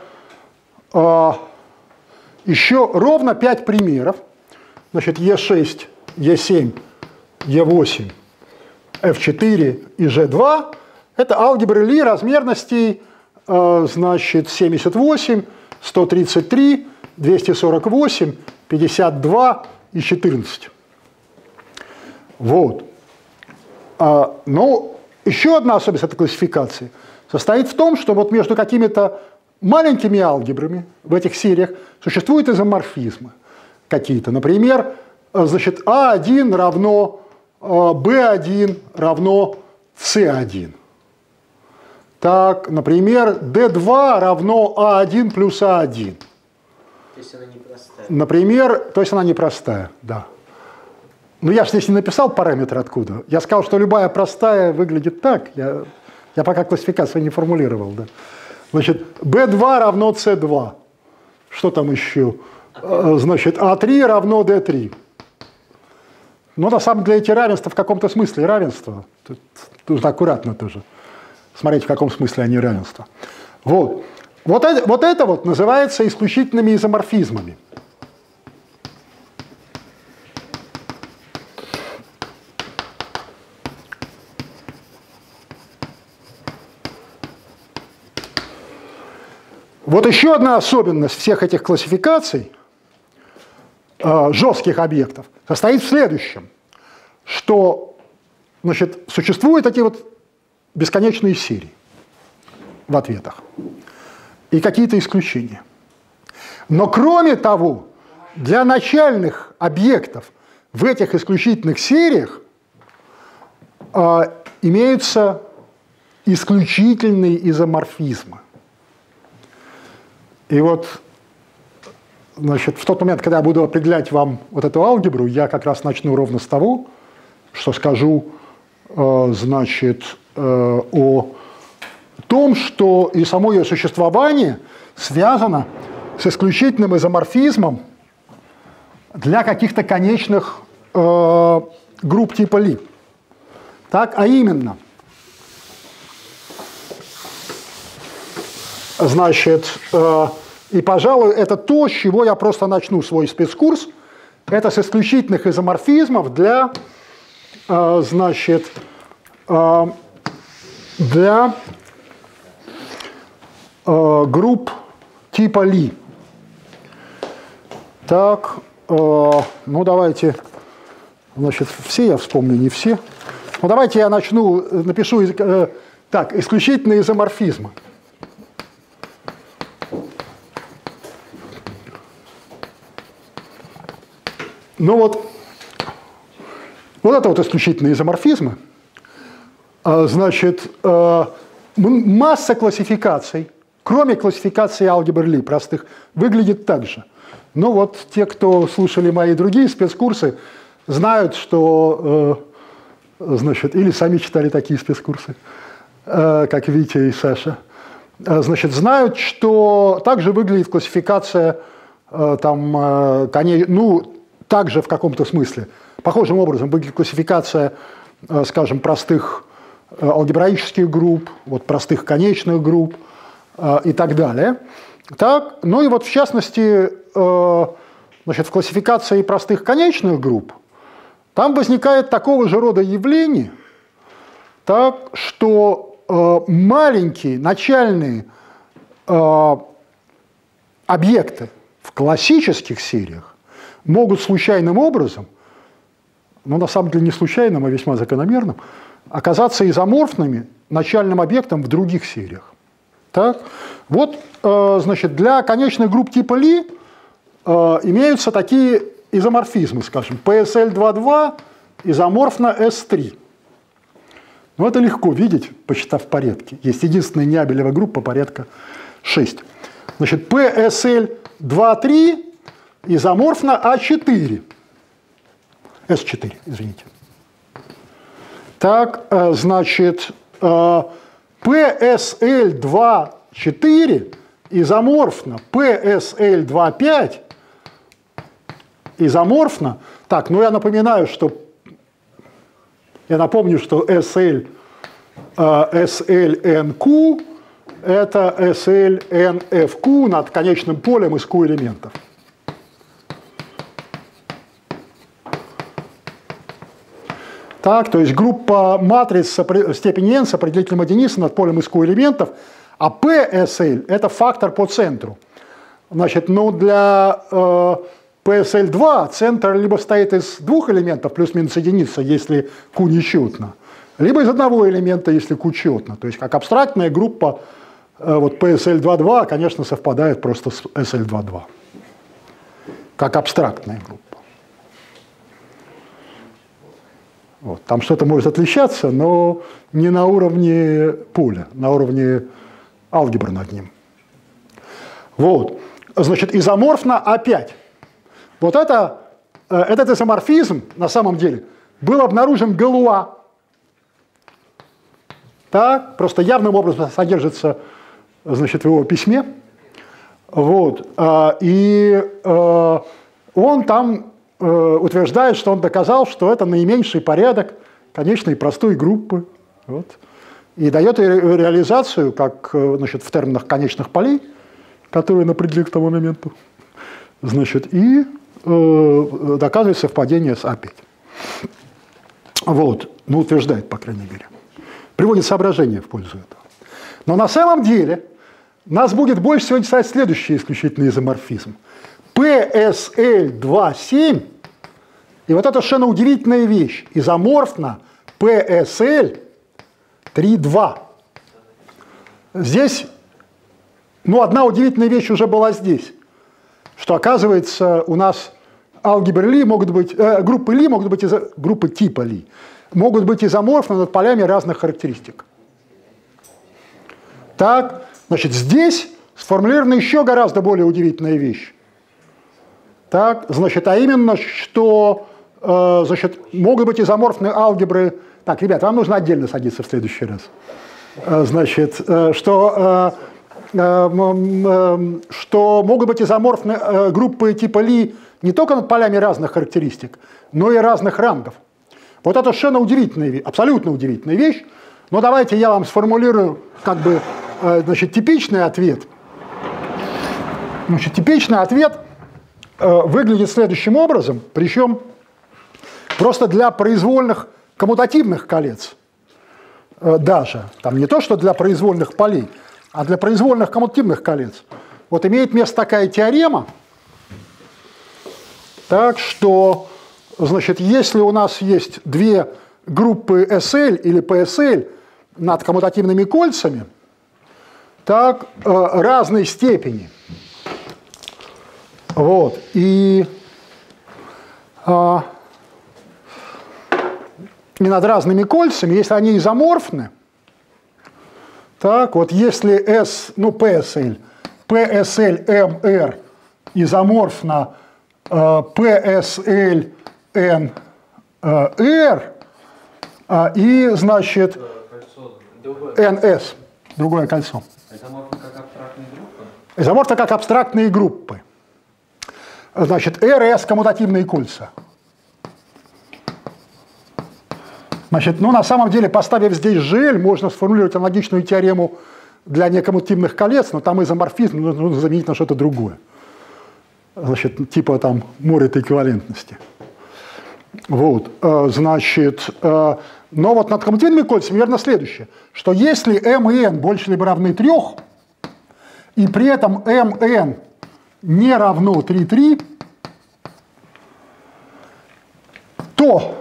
еще ровно 5 примеров. Значит, Е6, Е7, Е8, F4 и G2 – это алгебры Ли размерностей, значит, 78, 133, 248, 52 и 14. Вот. Но еще одна особенность этой классификации состоит в том, что вот между какими-то маленькими алгебрами в этих сериях существуют изоморфизмы какие-то. Например, значит, А1 равно B1 равно C1. Так, например, D2 равно А1 плюс А1. То есть она непростая. Например, то есть она непростая, да. Но я же здесь не написал параметр откуда. Я сказал, что любая простая выглядит так. Я пока классификацию не формулировал. Да. Значит, B2 равно C2. Что там еще? Значит, А3 равно D3. Но на самом деле эти равенства в каком-то смысле равенства. Тут нужно аккуратно тоже смотреть, в каком смысле они равенства. Вот. Вот это вот называется исключительными изоморфизмами. Вот еще одна особенность всех этих классификаций жестких объектов состоит в следующем, что, значит, существуют такие вот бесконечные серии в ответах и какие-то исключения. Но кроме того, для начальных объектов в этих исключительных сериях имеются исключительные изоморфизмы. И вот, значит, в тот момент, когда я буду определять вам вот эту алгебру, я как раз начну ровно с того, что скажу, значит, о том, что и само ее существование связано с исключительным изоморфизмом для каких-то конечных групп типа Ли. Так, а именно, значит, и, пожалуй, это то, с чего я просто начну свой спецкурс, это с исключительных изоморфизмов для, значит, для групп типа Ли. Так, ну давайте, значит, все я вспомню, не все. Ну давайте я напишу, так, исключительные изоморфизмы. Ну вот это вот исключительные изоморфизмы. Значит, масса классификаций, кроме классификации алгебр Ли простых, выглядит так же. Ну вот те, кто слушали мои другие спецкурсы, знают, что, значит, или сами читали такие спецкурсы, как Витя и Саша, значит, знают, что также выглядит классификация там, ну, также в каком-то смысле. Похожим образом выглядит классификация, скажем, простых алгебраических групп, вот простых конечных групп и так далее. Так, ну и вот в частности, значит, в классификации простых конечных групп там возникает такого же рода явление, так, что маленькие начальные объекты в классических сериях могут случайным образом, но на самом деле не случайным, а весьма закономерным, оказаться изоморфными начальным объектом в других сериях. Так? Вот, значит, для конечных групп типа Ли имеются такие изоморфизмы, скажем, PSL2,2 изоморфно S3. Но это легко видеть, посчитав порядки. Есть единственная неабелева группа порядка 6. Значит, PSL2,3 изоморфно А4. S4, извините. Так, значит, PSL2,4 изоморфно PSL2,5 изоморфно. Так, ну я напомню, что SLNQ это SLNFQ над конечным полем из Q элементов. Так, то есть группа матриц степени n с определителем единицы над полем из Q элементов, а PSL это фактор по центру. Значит, ну для PSL2 центр либо состоит из двух элементов плюс-минус единица, если Q нечетно, либо из одного элемента, если Q четно. То есть как абстрактная группа вот PSL2,2, конечно, совпадает просто с SL2,2. Как абстрактная группа. Вот. Там что-то может отличаться, но не на уровне поля, на уровне алгебры над ним. Вот. Значит, изоморфно опять. Вот этот изоморфизм, на самом деле, был обнаружен Галуа. Так, просто явным образом содержится, значит, в его письме. Вот. И он там утверждает, что он доказал, что это наименьший порядок конечной простой группы. Вот. И дает реализацию, как, значит, в терминах конечных полей, которые он определил к тому моменту. Значит, и доказывает совпадение с А5. Вот. Ну, утверждает, по крайней мере. Приводит соображения в пользу этого. Но на самом деле нас будет больше всего интересовать следующий исключительный изоморфизм. PSL2,7, и вот это совершенно удивительная вещь, изоморфно PSL3,2. Здесь, ну, одна удивительная вещь уже была здесь, что, оказывается, у нас алгебры Ли могут быть, группы Ли могут быть, группы типа Ли, могут быть изоморфны над полями разных характеристик. Так, значит, здесь сформулирована еще гораздо более удивительная вещь. Так, значит, а именно, что значит, могут быть изоморфные алгебры. Так, ребят, вам нужно отдельно садиться в следующий раз. Значит, что могут быть изоморфные группы типа Ли не только над полями разных характеристик, но и разных рангов. Вот это совершенно удивительная, абсолютно удивительная вещь. Но давайте я вам сформулирую как бы, значит, типичный ответ. Значит, типичный ответ выглядит следующим образом, причем просто для произвольных коммутативных колец даже. Там не то, что для произвольных полей, а для произвольных коммутативных колец. Вот имеет место такая теорема, так что, значит, если у нас есть две группы SL или PSL над коммутативными кольцами, так, разной степени, вот, и над разными кольцами, если они изоморфны, так, вот если PSL MR изоморфно PSL NR и, значит, NS, другое кольцо. Изоморфно как абстрактные группы? Изоморфно как абстрактные группы. Значит, RS коммутативные кольца. Значит, ну, на самом деле, поставив здесь GL, можно сформулировать аналогичную теорему для некоммутативных колец, но там изоморфизм нужно заменить на что-то другое. Значит, типа там моря эквивалентности. Вот, значит, но вот над коммутативными кольцами верно следующее, что если m и n больше либо равны 3, и при этом mn не равно 3,3, то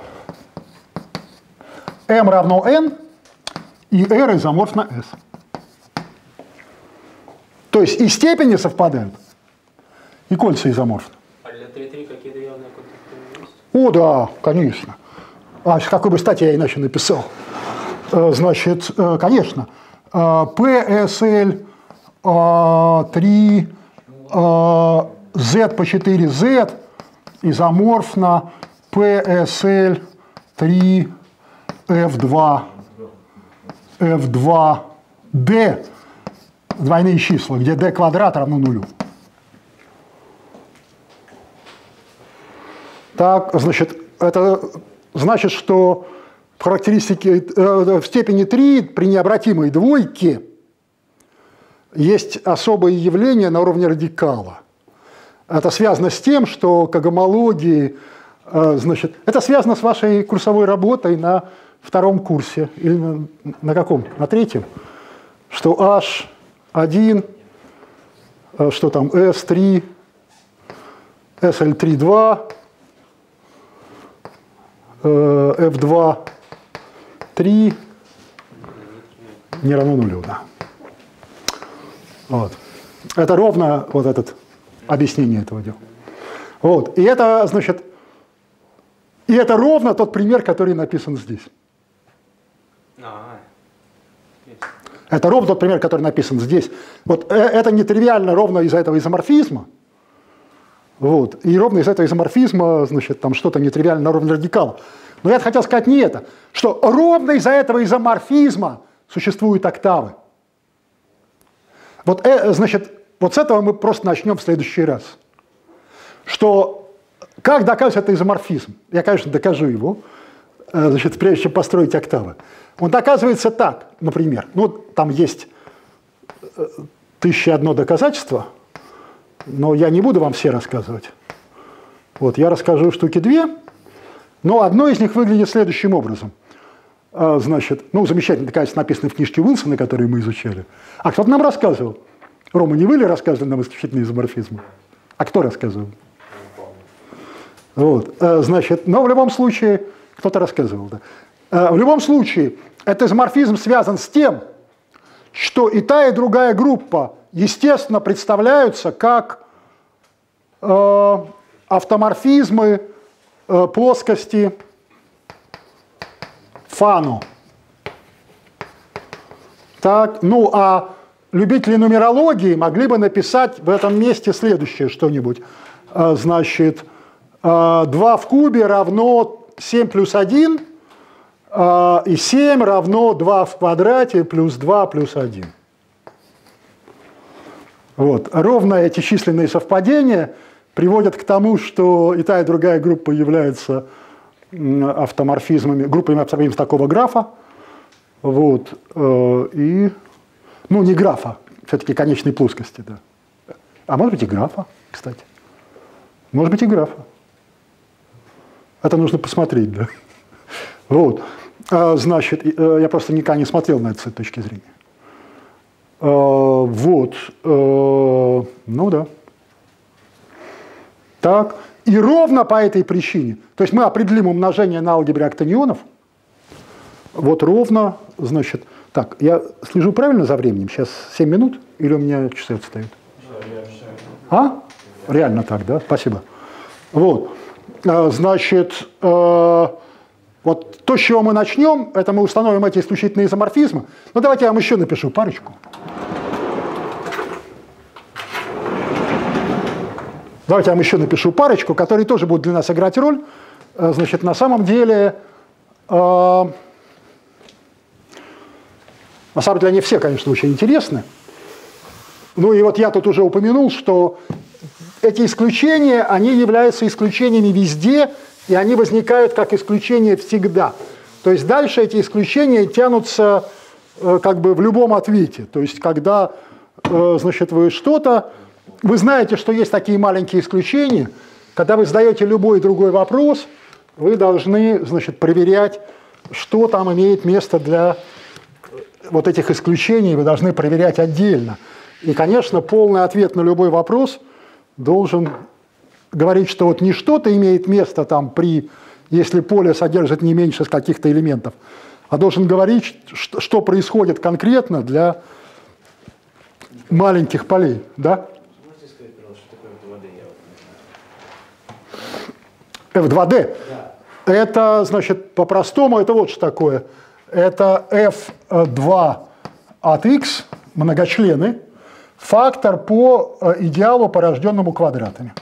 m равно n, и r изоморфно s. То есть и степени совпадают, и кольца изоморфны. А для 3,3 какие-то явные контакты есть? О, да, конечно. А с какой бы стати я иначе написал? Значит, конечно, PSL 3 Z по 4Z изоморфно PSL 3 F2 F2 d двойные числа, где d квадрат равно нулю. Так, значит, это значит, что в характеристике в степени 3 при необратимой двойке есть особое явление на уровне радикала. Это связано с тем, что к гомологии, значит, это связано с вашей курсовой работой на втором курсе, или на каком? На третьем? Что H1, что там, S3, SL3, 2, F2, 3 не равно нулю, да. Вот. Это ровно вот это объяснение этого дела. Вот. И это, значит, и это ровно тот пример, который написан здесь. Это ровно тот пример, который написан здесь. Вот это нетривиально ровно из-за этого изоморфизма. Вот. И ровно из этого изоморфизма, значит, там что-то нетривиально на уровне радикала. Но я хотел сказать не это, что ровно из-за этого изоморфизма существуют октавы. Вот, значит, вот с этого мы просто начнем в следующий раз. Что, как доказывать этот изоморфизм? Я, конечно, докажу его, значит, прежде чем построить октавы. Он доказывается так, например, ну, там есть 1001 доказательство, но я не буду вам все рассказывать. Вот, я расскажу штуки 2, но одно из них выглядит следующим образом. Значит, ну, замечательно доказательство написано в книжке Уилсона, которую мы изучали. А кто-то нам рассказывал. Рома, не вы ли рассказывали нам исключительно изоморфизмы? А кто рассказывал? Вот, значит, но в любом случае, кто-то рассказывал, да. В любом случае, этот изоморфизм связан с тем, что и та, и другая группа, естественно, представляются как автоморфизмы плоскости Фано. Так, ну а любители нумерологии могли бы написать в этом месте следующее что-нибудь. Значит, 2 в кубе равно 7 плюс 1, и 7 равно 2 в квадрате плюс 2 плюс 1. Вот. Ровно эти численные совпадения приводят к тому, что и та, и другая группа являются автоморфизмами, группами автоморфизмов такого графа. Вот. И, ну, не графа, все-таки конечной плоскости, да. А может быть и графа, кстати. Может быть и графа. Это нужно посмотреть, да. Вот. Значит, я просто никогда не смотрел на это с этой точки зрения. Вот. Ну да. Так. И ровно по этой причине, то есть мы определим умножение на алгебре октанионов, вот ровно, значит, так, я слежу правильно за временем? Сейчас 7 минут или у меня часы отстают? А? Реально так, да? Спасибо. Вот. Значит, вот то, с чего мы начнем, это мы установим эти исключительные изоморфизмы. Ну, давайте я вам еще напишу парочку. Давайте я вам еще напишу парочку, которые тоже будут для нас играть роль. Значит, на самом деле они все, конечно, очень интересны. Ну и вот я тут уже упомянул, что эти исключения, они являются исключениями везде, и они возникают как исключения всегда. То есть дальше эти исключения тянутся как бы в любом ответе. То есть когда, значит, вы что-то... Вы знаете, что есть такие маленькие исключения. Когда вы задаете любой другой вопрос, вы должны, значит, проверять, что там имеет место для вот этих исключений, вы должны проверять отдельно. И, конечно, полный ответ на любой вопрос должен говорить, что вот не что-то имеет место там если поле содержит не меньше каких-то элементов, а должен говорить, что происходит конкретно для маленьких полей, да? F2D. Да. Это, значит, по-простому, это вот что такое. Это F2 от x, многочлены, фактор по идеалу, порожденному квадратами.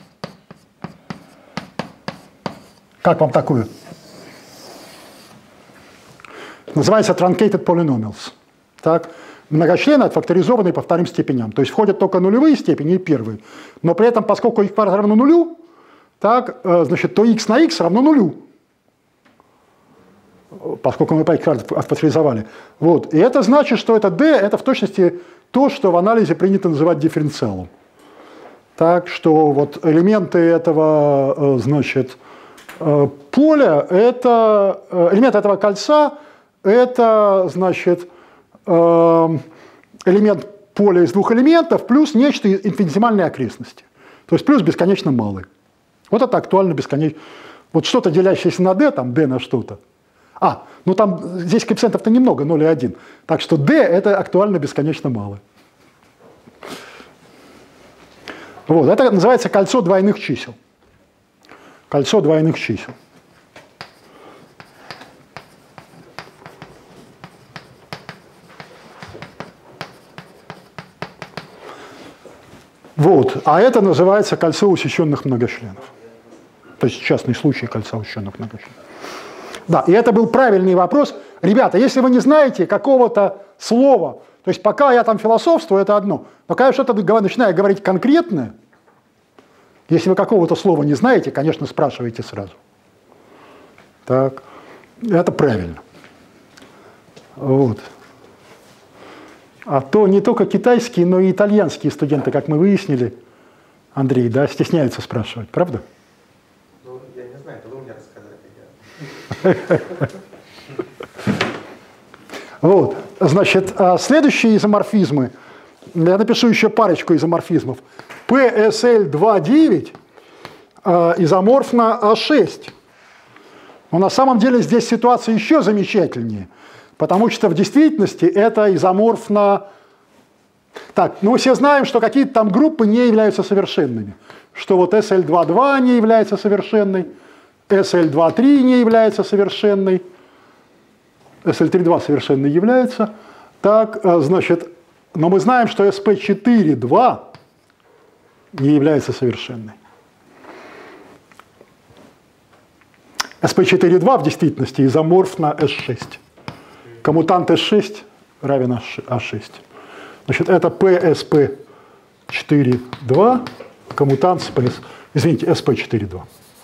Как вам такое? Называется truncated polynomials. Так? Многочлены отфакторизованы по вторым степеням. То есть входят только нулевые степени и первые. Но при этом, поскольку их квадрат равно нулю, так, значит, то x на x равно нулю. Поскольку мы по x квадрат отфакторизовали. Вот. И это значит, что это d это в точности то, что в анализе принято называть дифференциалом. Так что вот элементы этого, значит, поля, это элемент этого кольца, это, значит, элемент поля из двух элементов плюс нечто инфинитимальной окрестности. То есть плюс бесконечно малый. Вот это актуально бесконечно. Вот что-то, делящееся на d, там d на что-то. Ну там здесь коэффициентов-то немного, 0 и 1. Так что d это актуально бесконечно мало. Вот, это называется кольцо двойных чисел. Кольцо двойных чисел. Вот, а это называется кольцо усеченных многочленов. То есть частный случай кольца усеченных многочленов. Да, и это был правильный вопрос. Ребята, если вы не знаете какого-то слова, то есть пока я там философствую, это одно. Но когда я что-то начинаю говорить конкретное, если вы какого-то слова не знаете, конечно, спрашивайте сразу. Так, это правильно. Вот. А то не только китайские, но и итальянские студенты, как мы выяснили, Андрей, да, стесняются спрашивать, правда? Ну, я не знаю, это вы мне рассказали. Вот, значит, следующие изоморфизмы, я напишу еще парочку изоморфизмов. PSL2,9 изоморфно А6. Но на самом деле здесь ситуация еще замечательнее, потому что в действительности это изоморфно... Так, ну мы все знаем, что какие-то там группы не являются совершенными. Что вот SL2,2 не является совершенной, SL2,3 не является совершенной, SL3,2 совершенно является. Так, значит, но мы знаем, что SP4,2 не является совершенной. SP4,2 в действительности изоморфно S6. Коммутант S6 равен A6. Значит, это PSP4,2, коммутант извините, SP4,2.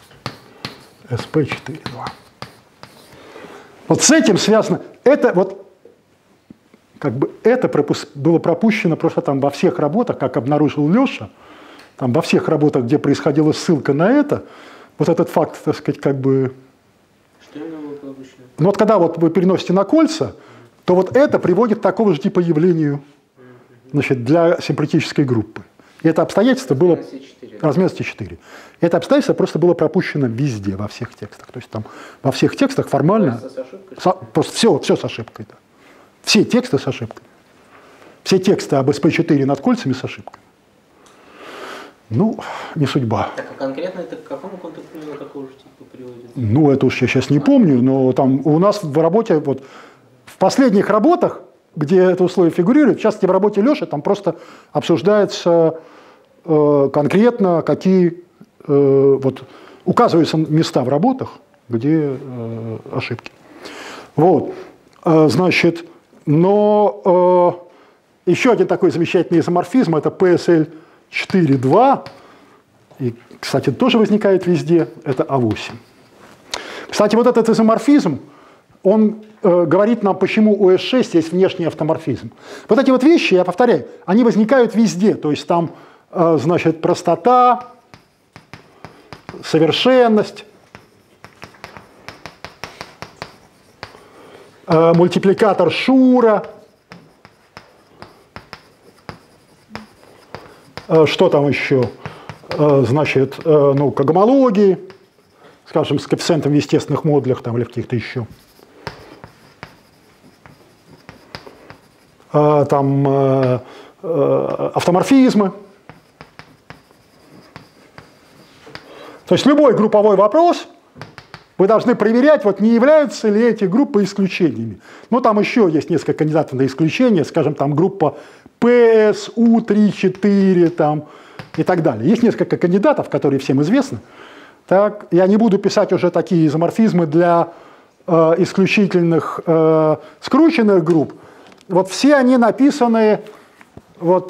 SP4,2. Вот с этим связано, это вот, как бы это было пропущено просто там во всех работах, как обнаружил Леша, там во всех работах, где происходила ссылка на это, вот этот факт, так сказать, как бы... Что именно было пропущено? Ну вот когда вот вы переносите на кольца, то вот это приводит к такого же типа явлению, значит, для симпатической группы. И это обстоятельство было... Размерности 4. Это обстоятельство просто было пропущено везде, во всех текстах. То есть там во всех текстах формально... Просто все с ошибкой. Да. Все тексты с ошибкой. Все тексты об SP4 над кольцами с ошибкой. Ну, не судьба. Так, а конкретно это к какому контакту какого же типа приводит? Ну, это уж я сейчас не помню, но там у нас в работе, вот в последних работах, где это условие фигурирует, в частности в работе Леши, там просто обсуждается конкретно, какие вот, указываются места в работах, где ошибки. Вот, значит, но еще один такой замечательный изоморфизм – это PSL4,2, и, кстати, тоже возникает везде, это А8. Кстати, вот этот изоморфизм, он говорит нам, почему у S6 есть внешний автоморфизм. Вот эти вот вещи, я повторяю, они возникают везде, то есть там, значит, простота, совершенность, мультипликатор Шура, что там еще, значит, ну, к гомологии, скажем, с коэффициентом в естественных модулях там, или в каких-то еще. Там автоморфизмы. То есть любой групповой вопрос вы должны проверять, вот не являются ли эти группы исключениями. Ну, там еще есть несколько кандидатов на исключение, скажем, там группа PSU3,4 там, и так далее. Есть несколько кандидатов, которые всем известны. Так, я не буду писать уже такие изоморфизмы для исключительных скрученных групп. вот все они написаны, вот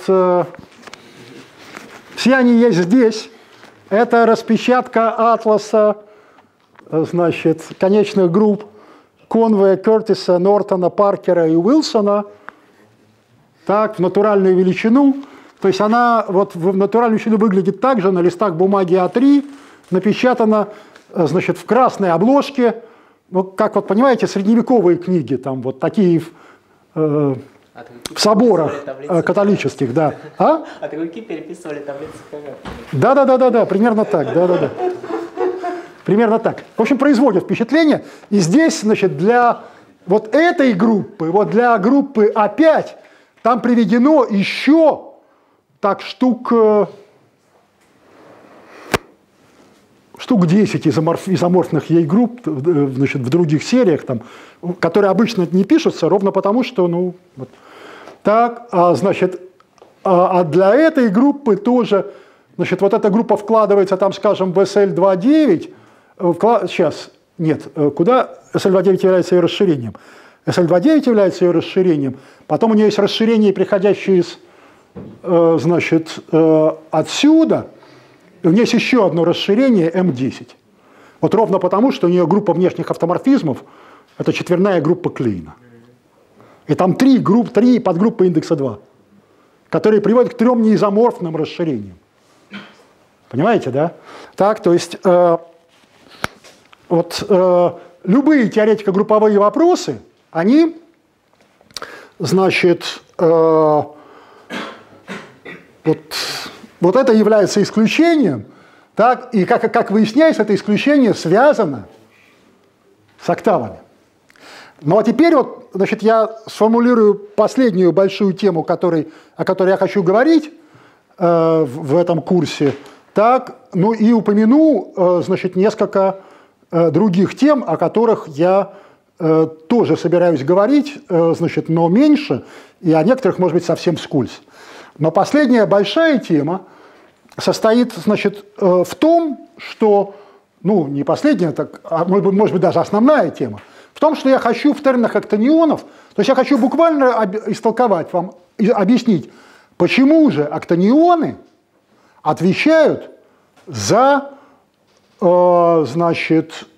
все они есть здесь. Это распечатка атласа, значит, конечных групп Конвея, Кертиса, Нортона, Паркера и Уилсона, так, в натуральную величину. То есть она вот в натуральную величину выглядит так же, на листах бумаги А3, напечатана, значит, в красной обложке. Ну, как вот понимаете, средневековые книги, там вот такие в соборах католических, да. А? От руки переписывали таблицы. Да, примерно так, да. Примерно так. В общем, производит впечатление. И здесь, значит, для вот этой группы, вот для группы А5, там приведено еще так штук 10 изоморфных ей групп, значит, в других сериях, там, которые обычно не пишутся, ровно потому, что, ну, вот. Так, значит, для этой группы тоже, значит, вот эта группа вкладывается, там, скажем, в SL2.9, сейчас, нет, куда SL2.9 является ее расширением? SL2.9 является ее расширением, потом у нее есть расширение, приходящее из, значит, отсюда, и у нее есть еще одно расширение M10. Вот ровно потому, что у нее группа внешних автоморфизмов – это четверная группа Клейна. И там три подгруппы индекса 2, которые приводят к 3 неизоморфным расширениям. Понимаете, да? Так, то есть любые теоретико-групповые вопросы, они, значит, вот это является исключением, так, и как выясняется, это исключение связано с октавами. Ну а теперь вот, значит, я сформулирую последнюю большую тему, о которой я хочу говорить в этом курсе, так, ну и упомяну, значит, несколько других тем, о которых я тоже собираюсь говорить, значит, но меньше, и о некоторых, может быть, совсем вскользь. Но последняя большая тема состоит, значит, в том, что, ну, не последняя, так, а может быть, даже основная тема, в том, что я хочу в терминах октанионов, то есть я хочу буквально истолковать вам, объяснить, почему же октанионы отвечают за, значит,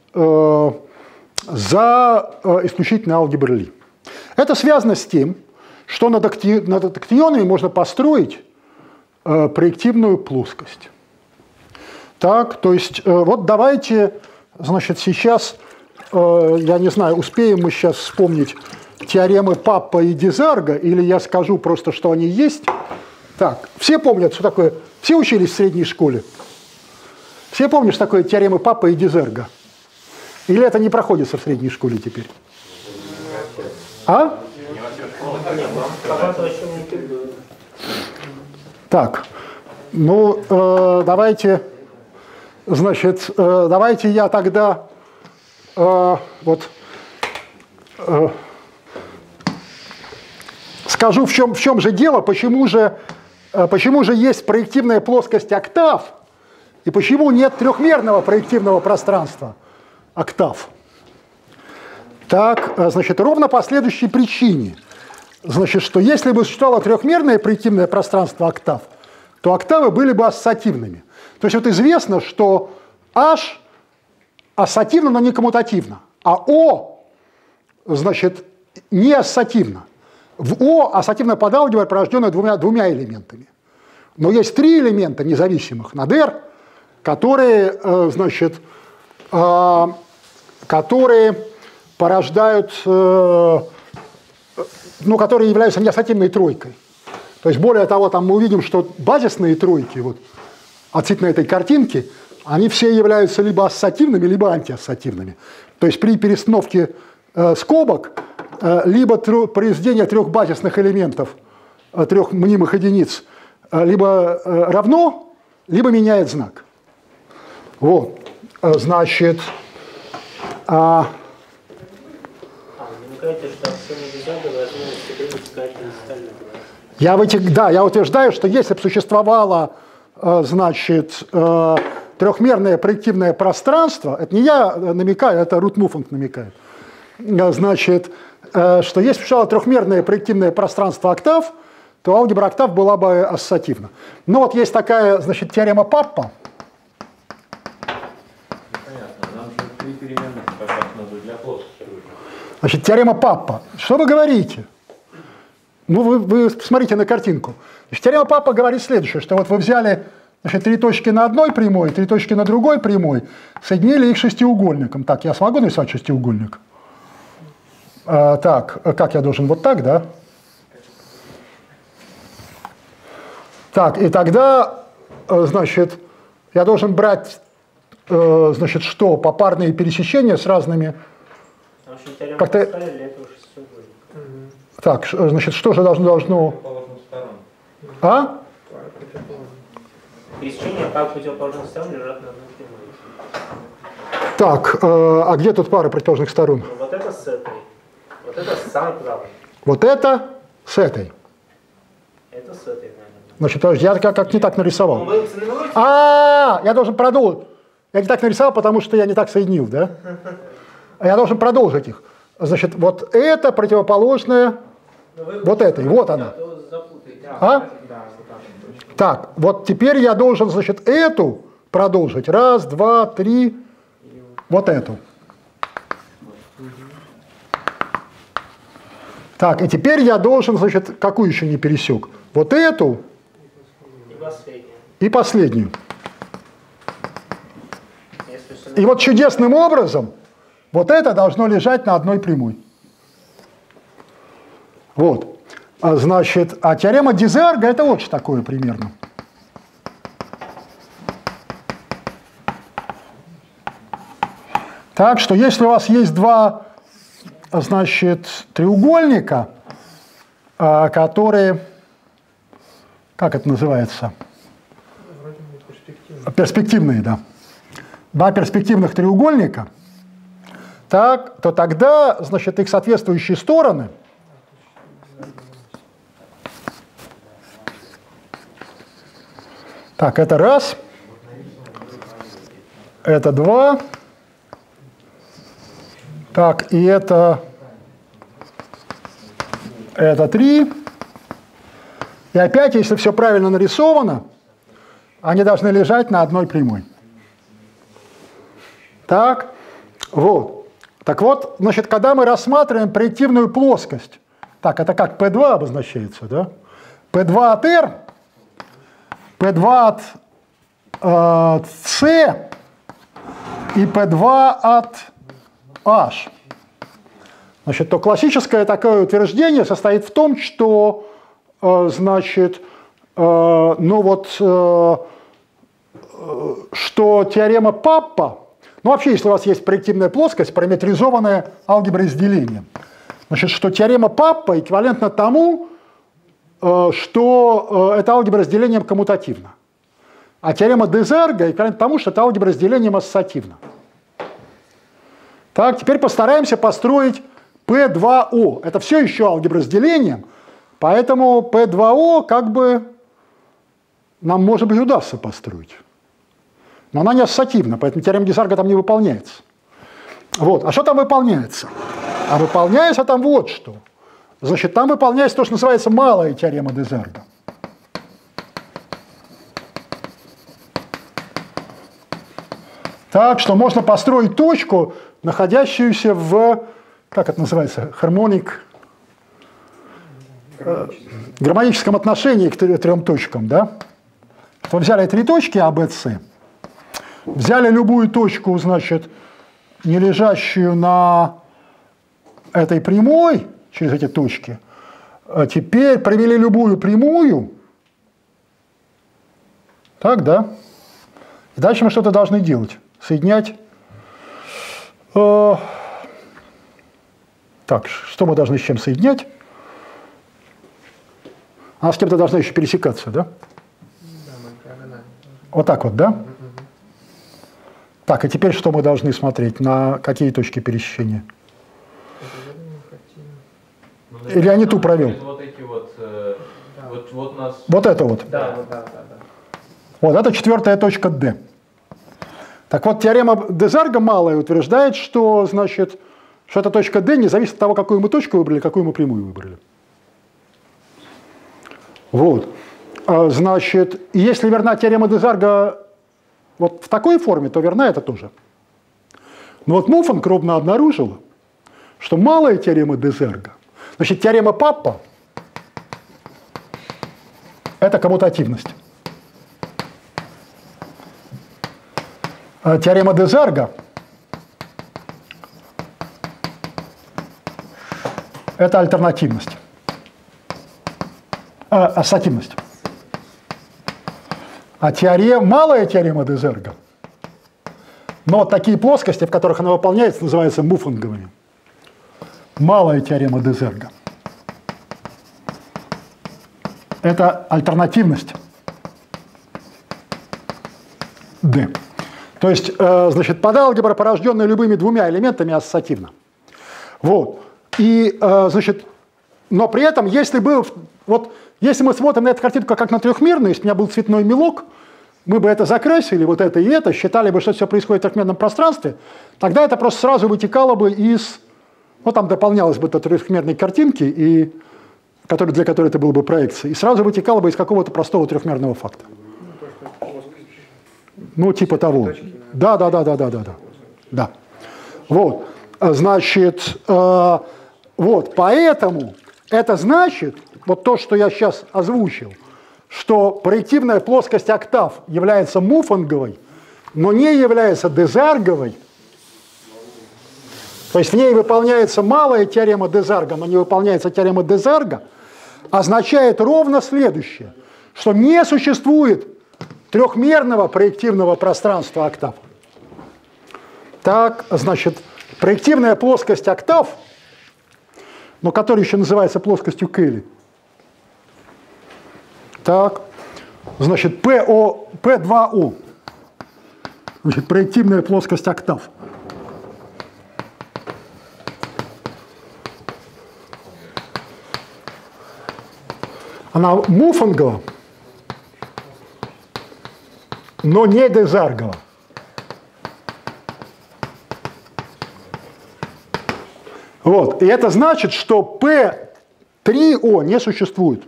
за исключительные алгебры Ли. Это связано с тем, что над октанионами можно построить проективную плоскость. Так, то есть вот давайте, значит, сейчас, я не знаю, успеем мы сейчас вспомнить теоремы Паппа и Дизарга, или я скажу просто, что они есть. Так, все помнят, что такое, все учились в средней школе? Все помнят, что такое теоремы Паппа и Дизарга? Или это не проходится в средней школе теперь? А? Так, ну, давайте, значит, давайте я тогда вот скажу, в чем же дело, почему же есть проективная плоскость октав, и почему нет трехмерного проективного пространства октав. Так, значит, ровно по следующей причине. Значит, что если бы существовало трехмерное проективное пространство октав, то октавы были бы ассоциативными. То есть вот известно, что H ассоциативно, но не коммутативно, а O, значит, не ассоциативно. В O ассоциативная подалгебра, порожденная двумя элементами. Но есть 3 элемента независимых над R, которые, значит, которые порождают, ну, которые являются неассоциативной тройкой. То есть, более того, там мы увидим, что базисные тройки, вот, относительно этой картинки, они все являются либо ассоциативными, либо антиассоциативными. То есть, при перестановке скобок, либо произведение 3 базисных элементов, 3 мнимых единиц, либо равно, либо меняет знак. Вот, значит... Я утверждаю, что если бы существовало, значит, трехмерное проективное пространство, это не я намекаю, это Рут Муффанг намекает, значит, что если сначала трехмерное проективное пространство октав, то алгебра октав была бы ассоциативна. Но вот есть такая, значит, теорема Паппа. Понятно, нам же 3 переменных как раз надо для плоскости. Значит, теорема Паппа. Что вы говорите? Ну, вы посмотрите на картинку. Значит, теорема Паппа говорит следующее, что вот вы взяли, значит, 3 точки на одной прямой, 3 точки на другой прямой, соединили их шестиугольником. Так, я смогу нарисовать шестиугольник? Так, как я должен? Вот так, да? Так, и тогда, значит, я должен брать, значит, что? Попарные пересечения с разными... Как-то... Так, значит, что же должно... А? Пересечения пар противоположных сторон лежат на одной прямой. Так, а где тут пары противоположных сторон? Ну, вот это с этой. Вот это с самой правой. Вот это с этой. Это с этой, наверное. Значит, я как не так нарисовал. Ну, вы сформируете? Я должен продолжить. Я не так нарисовал, потому что я не так соединил, да? Я должен продолжить их. Значит, вот это противоположное вот этой. Вот она. А? Так, вот теперь я должен, значит, эту продолжить. Раз, два, три. Вот эту. Так, и теперь я должен, значит, какую еще не пересек? Вот эту и последнюю. И вот чудесным образом вот это должно лежать на одной прямой. Вот. Значит, а теорема Дизерга это вот что такое примерно. Так что если у вас есть два, значит, треугольника, которые, как это называется? Перспективные, да. Два перспективных треугольника, так, то тогда, значит, их соответствующие стороны так, это раз, это два, так, и это три. И опять, если все правильно нарисовано, они должны лежать на одной прямой. Так, вот. Так вот, значит, когда мы рассматриваем проективную плоскость, так, это как P2 обозначается, да? P2 от R, P2 от C и P2 от H. Значит, то классическое такое утверждение состоит в том, что, значит, ну вот, что теорема Паппа, ну вообще, если у вас есть проективная плоскость, параметризованная алгеброй с делением, значит, что теорема Паппа эквивалентна тому, что эта алгебра с делением коммутативна. А теорема Дезерга эквивалентна тому, что эта алгебра с делением ассоциативна. Так, теперь постараемся построить P2O. Это все еще алгебра с делением, поэтому P2O как бы нам, может быть, удастся построить. Но она не ассоциативна, поэтому теорема Дезерга там не выполняется. Вот. А что там выполняется? А выполняется там вот что. Значит, там выполняется то, что называется малая теорема Дезерга. Так что можно построить точку, находящуюся в, как это называется, гармоническом отношении к трем точкам, да? Мы взяли три точки А, Б, С, взяли любую точку, значит, не лежащую на этой прямой, через эти точки, теперь провели любую прямую, так, да? И дальше мы что-то должны делать, соединять. Так, что мы должны с чем соединять? Она с кем-то должна еще пересекаться, да? Вот так вот, да? Так, и теперь что мы должны смотреть? На какие точки пересечения? Или я не ту провел? Вот эти вот, вот нас... Вот это вот. Да. Вот это четвертая точка D. Так вот, теорема Дезерга малая утверждает, что, значит, что эта точка D не зависит от того, какую мы точку выбрали, какую мы прямую выбрали. Вот. Значит, если верна теорема Дезарга вот в такой форме, то верна это тоже. Но вот Муффанг ровно обнаружила, что малая теорема Дезарга, значит, теорема Паппа – это коммутативность. А теорема Дезарга – это альтернативность, ассоциативность. А малая теорема Дезарга, но такие плоскости, в которых она выполняется, называются муффанговыми. Малая теорема Дезарга – это альтернативность D. То есть, значит, подалгебра, порожденная любыми двумя элементами, ассоциативна. Вот. И, значит, но при этом, если мы смотрим на эту картинку как на трехмерную, если у меня был цветной мелок, мы бы это закрасили, вот это и это, считали бы, что все происходит в трехмерном пространстве, тогда это просто сразу вытекало бы из, ну, там дополнялось бы до трехмерной картинки, для которой это было бы проекция, и сразу вытекало бы из какого-то простого трехмерного факта. Ну, типа того. Да. Вот. Значит, вот, поэтому это значит, вот то, что я сейчас озвучил, что проективная плоскость октав является муффанговой, но не является дезарговой. То есть в ней выполняется малая теорема Дезарга, но не выполняется теорема Дезарга, означает ровно следующее, что не существует трехмерного проективного пространства октав. Так, значит, проективная плоскость октав, но которая еще называется плоскостью Келли. Так, значит, P2O, значит, проективная плоскость октав. Она муффангова, но не дезаргова. Вот. И это значит, что P3O не существует.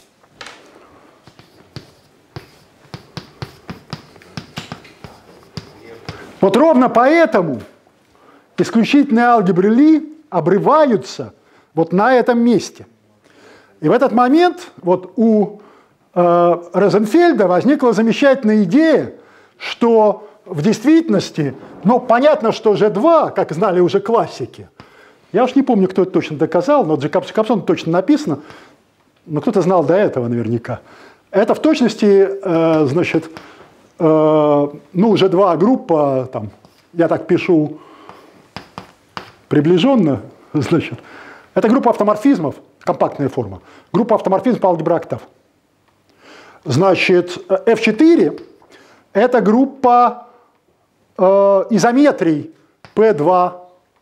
Вот ровно поэтому исключительные алгебры Ли обрываются вот на этом месте. И в этот момент вот у Розенфельда возникла замечательная идея, что в действительности, ну, понятно, что G2, как знали уже классики, я уж не помню, кто это точно доказал, но Джекобсон точно написано, но кто-то знал до этого наверняка. Это в точности, значит, ну, G2 группа, там, я так пишу приближенно, значит, это группа автоморфизмов, компактная форма, группа автоморфизмов по алгебре октав. Значит, F4 – это группа изометрий P2O.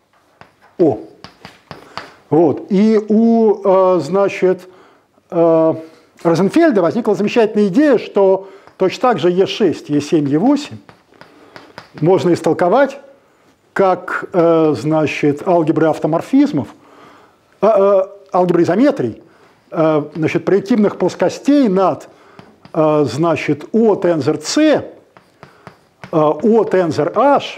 Вот. И у, значит, Розенфельда возникла замечательная идея, что точно так же E6, E7, E8 можно истолковать как, значит, алгебры автоморфизмов, алгебры изометрий, значит, проективных плоскостей над, значит, O тензор C, O тензор H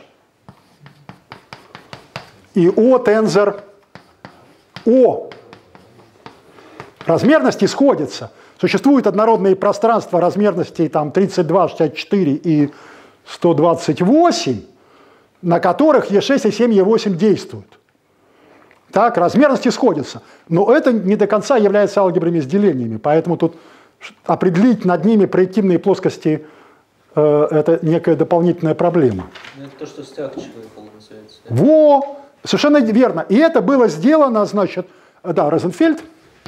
и O тензор O. Размерности сходятся. Существуют однородные пространства размерностей там 32, 64 и 128, на которых E6, E7, E8 действуют. Так, размерности сходятся. Но это не до конца является алгебрами с делениями, поэтому тут определить над ними проективные плоскости это некая дополнительная проблема. Ну, это то, что стяжечка называется. Да? Во! Совершенно верно. И это было сделано, значит, да, Розенфельд,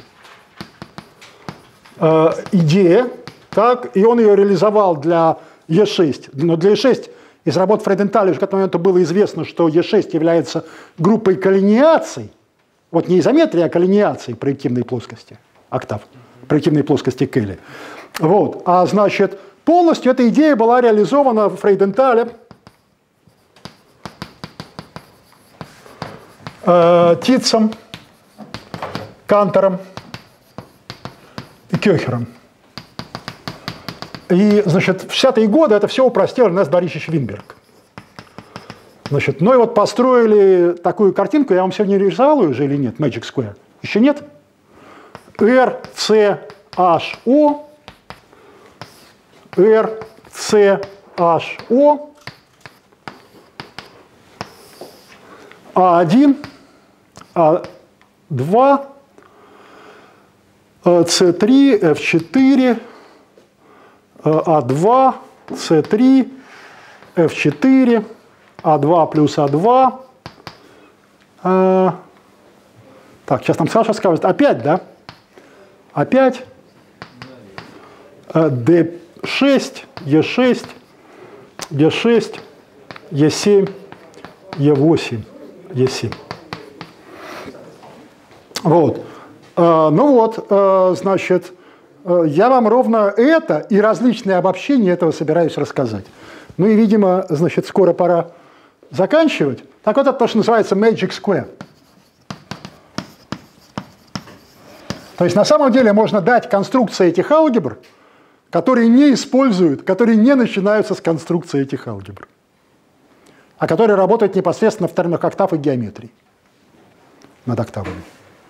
идея, так, и он ее реализовал для E6. Но для E6 из работ Фрейденталя уже к этому моменту было известно, что E6 является группой коллинеаций, вот не изометрии, а коллинеаций проективной плоскости октав, проективной плоскости Келли. Вот. А значит, полностью эта идея была реализована Фрейденталем Титцем, Кантором и Кёхером. И, значит, в 60-е годы это все упростил Эрнест Борисович Винберг. Значит, ну и вот построили такую картинку, я вам сегодня рисовал ее уже или нет, Magic Square? Еще нет? RCHO, RCHO, А1, А2, С3, F4, А2, С3, F4, А2 плюс А2. Так, сейчас нам Саша скажет. А5, да? А5, D6, Е6, Е6, Е7, Е8, Е7. Вот. Ну вот, значит, я вам ровно это и различные обобщения этого собираюсь рассказать. Ну и, видимо, значит, скоро пора заканчивать. Так вот, это то, что называется Magic Square. То есть на самом деле можно дать конструкции этих алгебр, которые не используют, которые не начинаются с конструкции этих алгебр, а которые работают непосредственно в терминах октав и геометрии над октавами.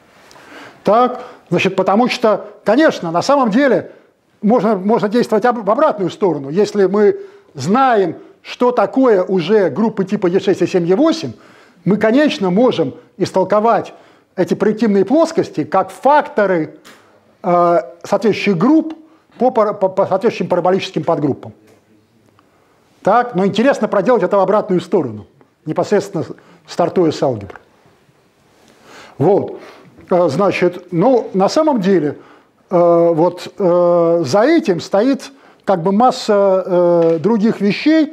Так, значит, потому что, конечно, на самом деле можно действовать в обратную сторону. Если мы знаем, что такое уже группы типа Е6, Е7, Е8, мы, конечно, можем истолковать эти проективные плоскости как факторы соответствующих групп по соответствующим параболическим подгруппам. Так? Но интересно проделать это в обратную сторону, непосредственно стартуя с алгебр. Вот. Значит, ну, на самом деле, вот за этим стоит как бы масса других вещей,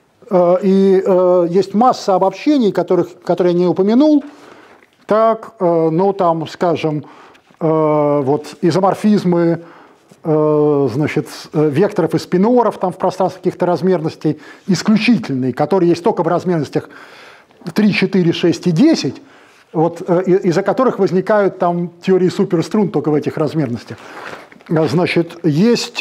и есть масса обобщений, которые я не упомянул. Так, ну, там, скажем, вот изоморфизмы, значит, векторов и спиноров там в пространстве каких-то размерностей исключительные, которые есть только в размерностях 3, 4, 6 и 10, вот, из-за которых возникают там теории суперструн только в этих размерностях. Значит, есть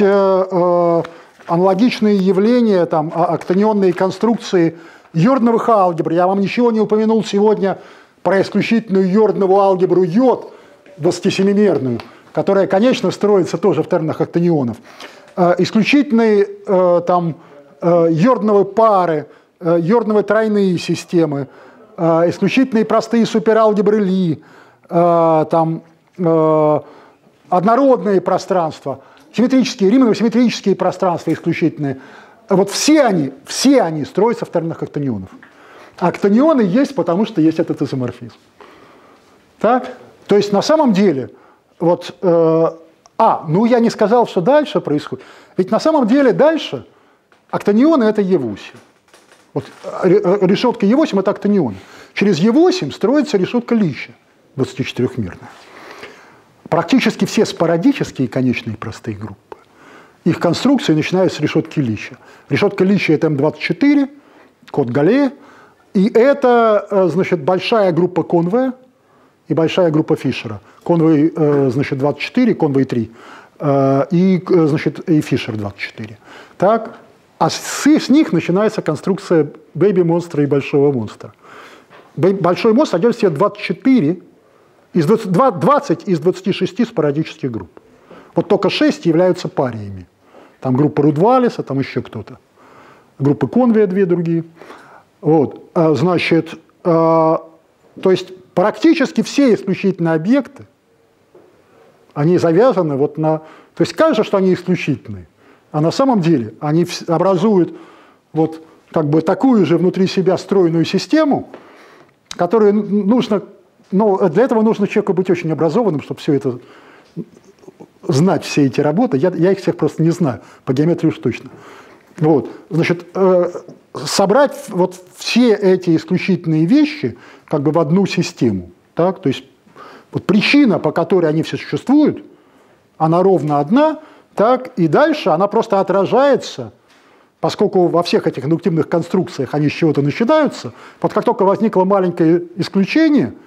аналогичные явления, там, актонионные конструкции йордновых алгебр. Я вам ничего не упомянул сегодня про исключительную йордновую алгебру йод, 27-мерную, которая, конечно, строится тоже в терминах актонионов. Исключительные там йордновые пары, йордновые тройные системы, исключительные простые супералгебры Ли, там однородные пространства, симметрические, риманово-симметрические пространства исключительные. Вот все они строятся в терминах актонионов. Актонионы есть, потому что есть этот изоморфизм. Так? То есть на самом деле, вот, ну я не сказал, что дальше происходит. Ведь на самом деле дальше актонионы это Е8. Вот, решетка Е8 это актонионы. Через Е8 строится решетка Лича, 24-мерная. Практически все спорадические конечные простые группы, их конструкции начинаются с решетки Лича. Решетка Лича это М24, код Галлея. И это, значит, большая группа Конвея и большая группа Фишера. Конвей, значит, 24, Конвей 3 и, значит, и Фишер 24. Так? А с них начинается конструкция бэйби-монстра и большого монстра. Большой монстр содержит в себе 20 из 26 спорадических групп. Вот только 6 являются париями. Там группа Рудвалиса, там еще кто-то. Группы Конвея 2 другие. Вот, значит, то есть практически все исключительные объекты, они завязаны вот на... То есть кажется, что они исключительные, а на самом деле они образуют вот как бы такую же внутри себя стройную систему, которую нужно... Ну, для этого нужно человеку быть очень образованным, чтобы все это знать, все эти работы. Я их всех просто не знаю, по геометрии уж точно. Вот, значит, собрать вот все эти исключительные вещи как бы в одну систему. Так? То есть вот причина, по которой они все существуют, она ровно одна, так? И дальше она просто отражается, поскольку во всех этих индуктивных конструкциях они с чего-то начинаются, вот как только возникло маленькое исключение,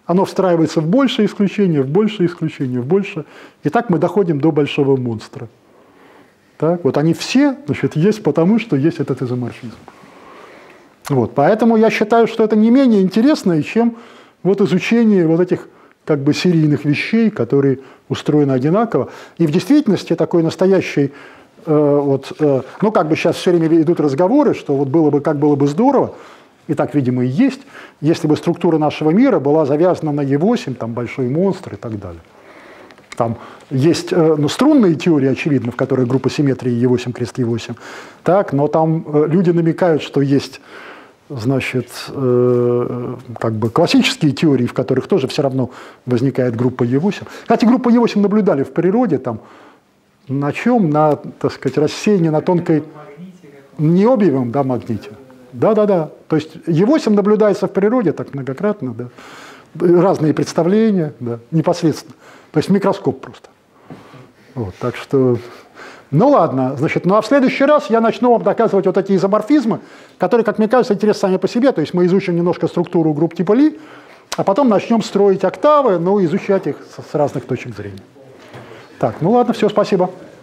оно встраивается в большее исключение, в большее исключение, в большее. И так мы доходим до большого монстра. Так, вот они все, значит, есть потому, что есть этот изоморфизм. Вот, поэтому я считаю, что это не менее интересно, чем вот изучение вот этих как бы серийных вещей, которые устроены одинаково. И в действительности такой настоящий, ну как бы сейчас все время идут разговоры, что вот было бы здорово, и так, видимо, и есть, если бы структура нашего мира была завязана на Е8, там большой монстр и так далее. Там есть струнные теории, очевидно, в которых группа симметрии Е8, крест Е8, так, но там люди намекают, что есть, значит, как бы классические теории, в которых тоже все равно возникает группа Е8. Кстати, группу Е8 наблюдали в природе, там, на чем? На, так сказать, рассеянии на тонкой необиевом, да, магните. Да-да-да. То есть Е8 наблюдается в природе так многократно, да. Разные представления, да, непосредственно. То есть микроскоп просто. Вот, так что, ну ладно, значит, ну а в следующий раз я начну вам доказывать вот эти изоморфизмы, которые, как мне кажется, интересны сами по себе. То есть мы изучим немножко структуру групп типа Ли, а потом начнем строить октавы, ну, изучать их с разных точек зрения. Так, ну ладно, все, спасибо.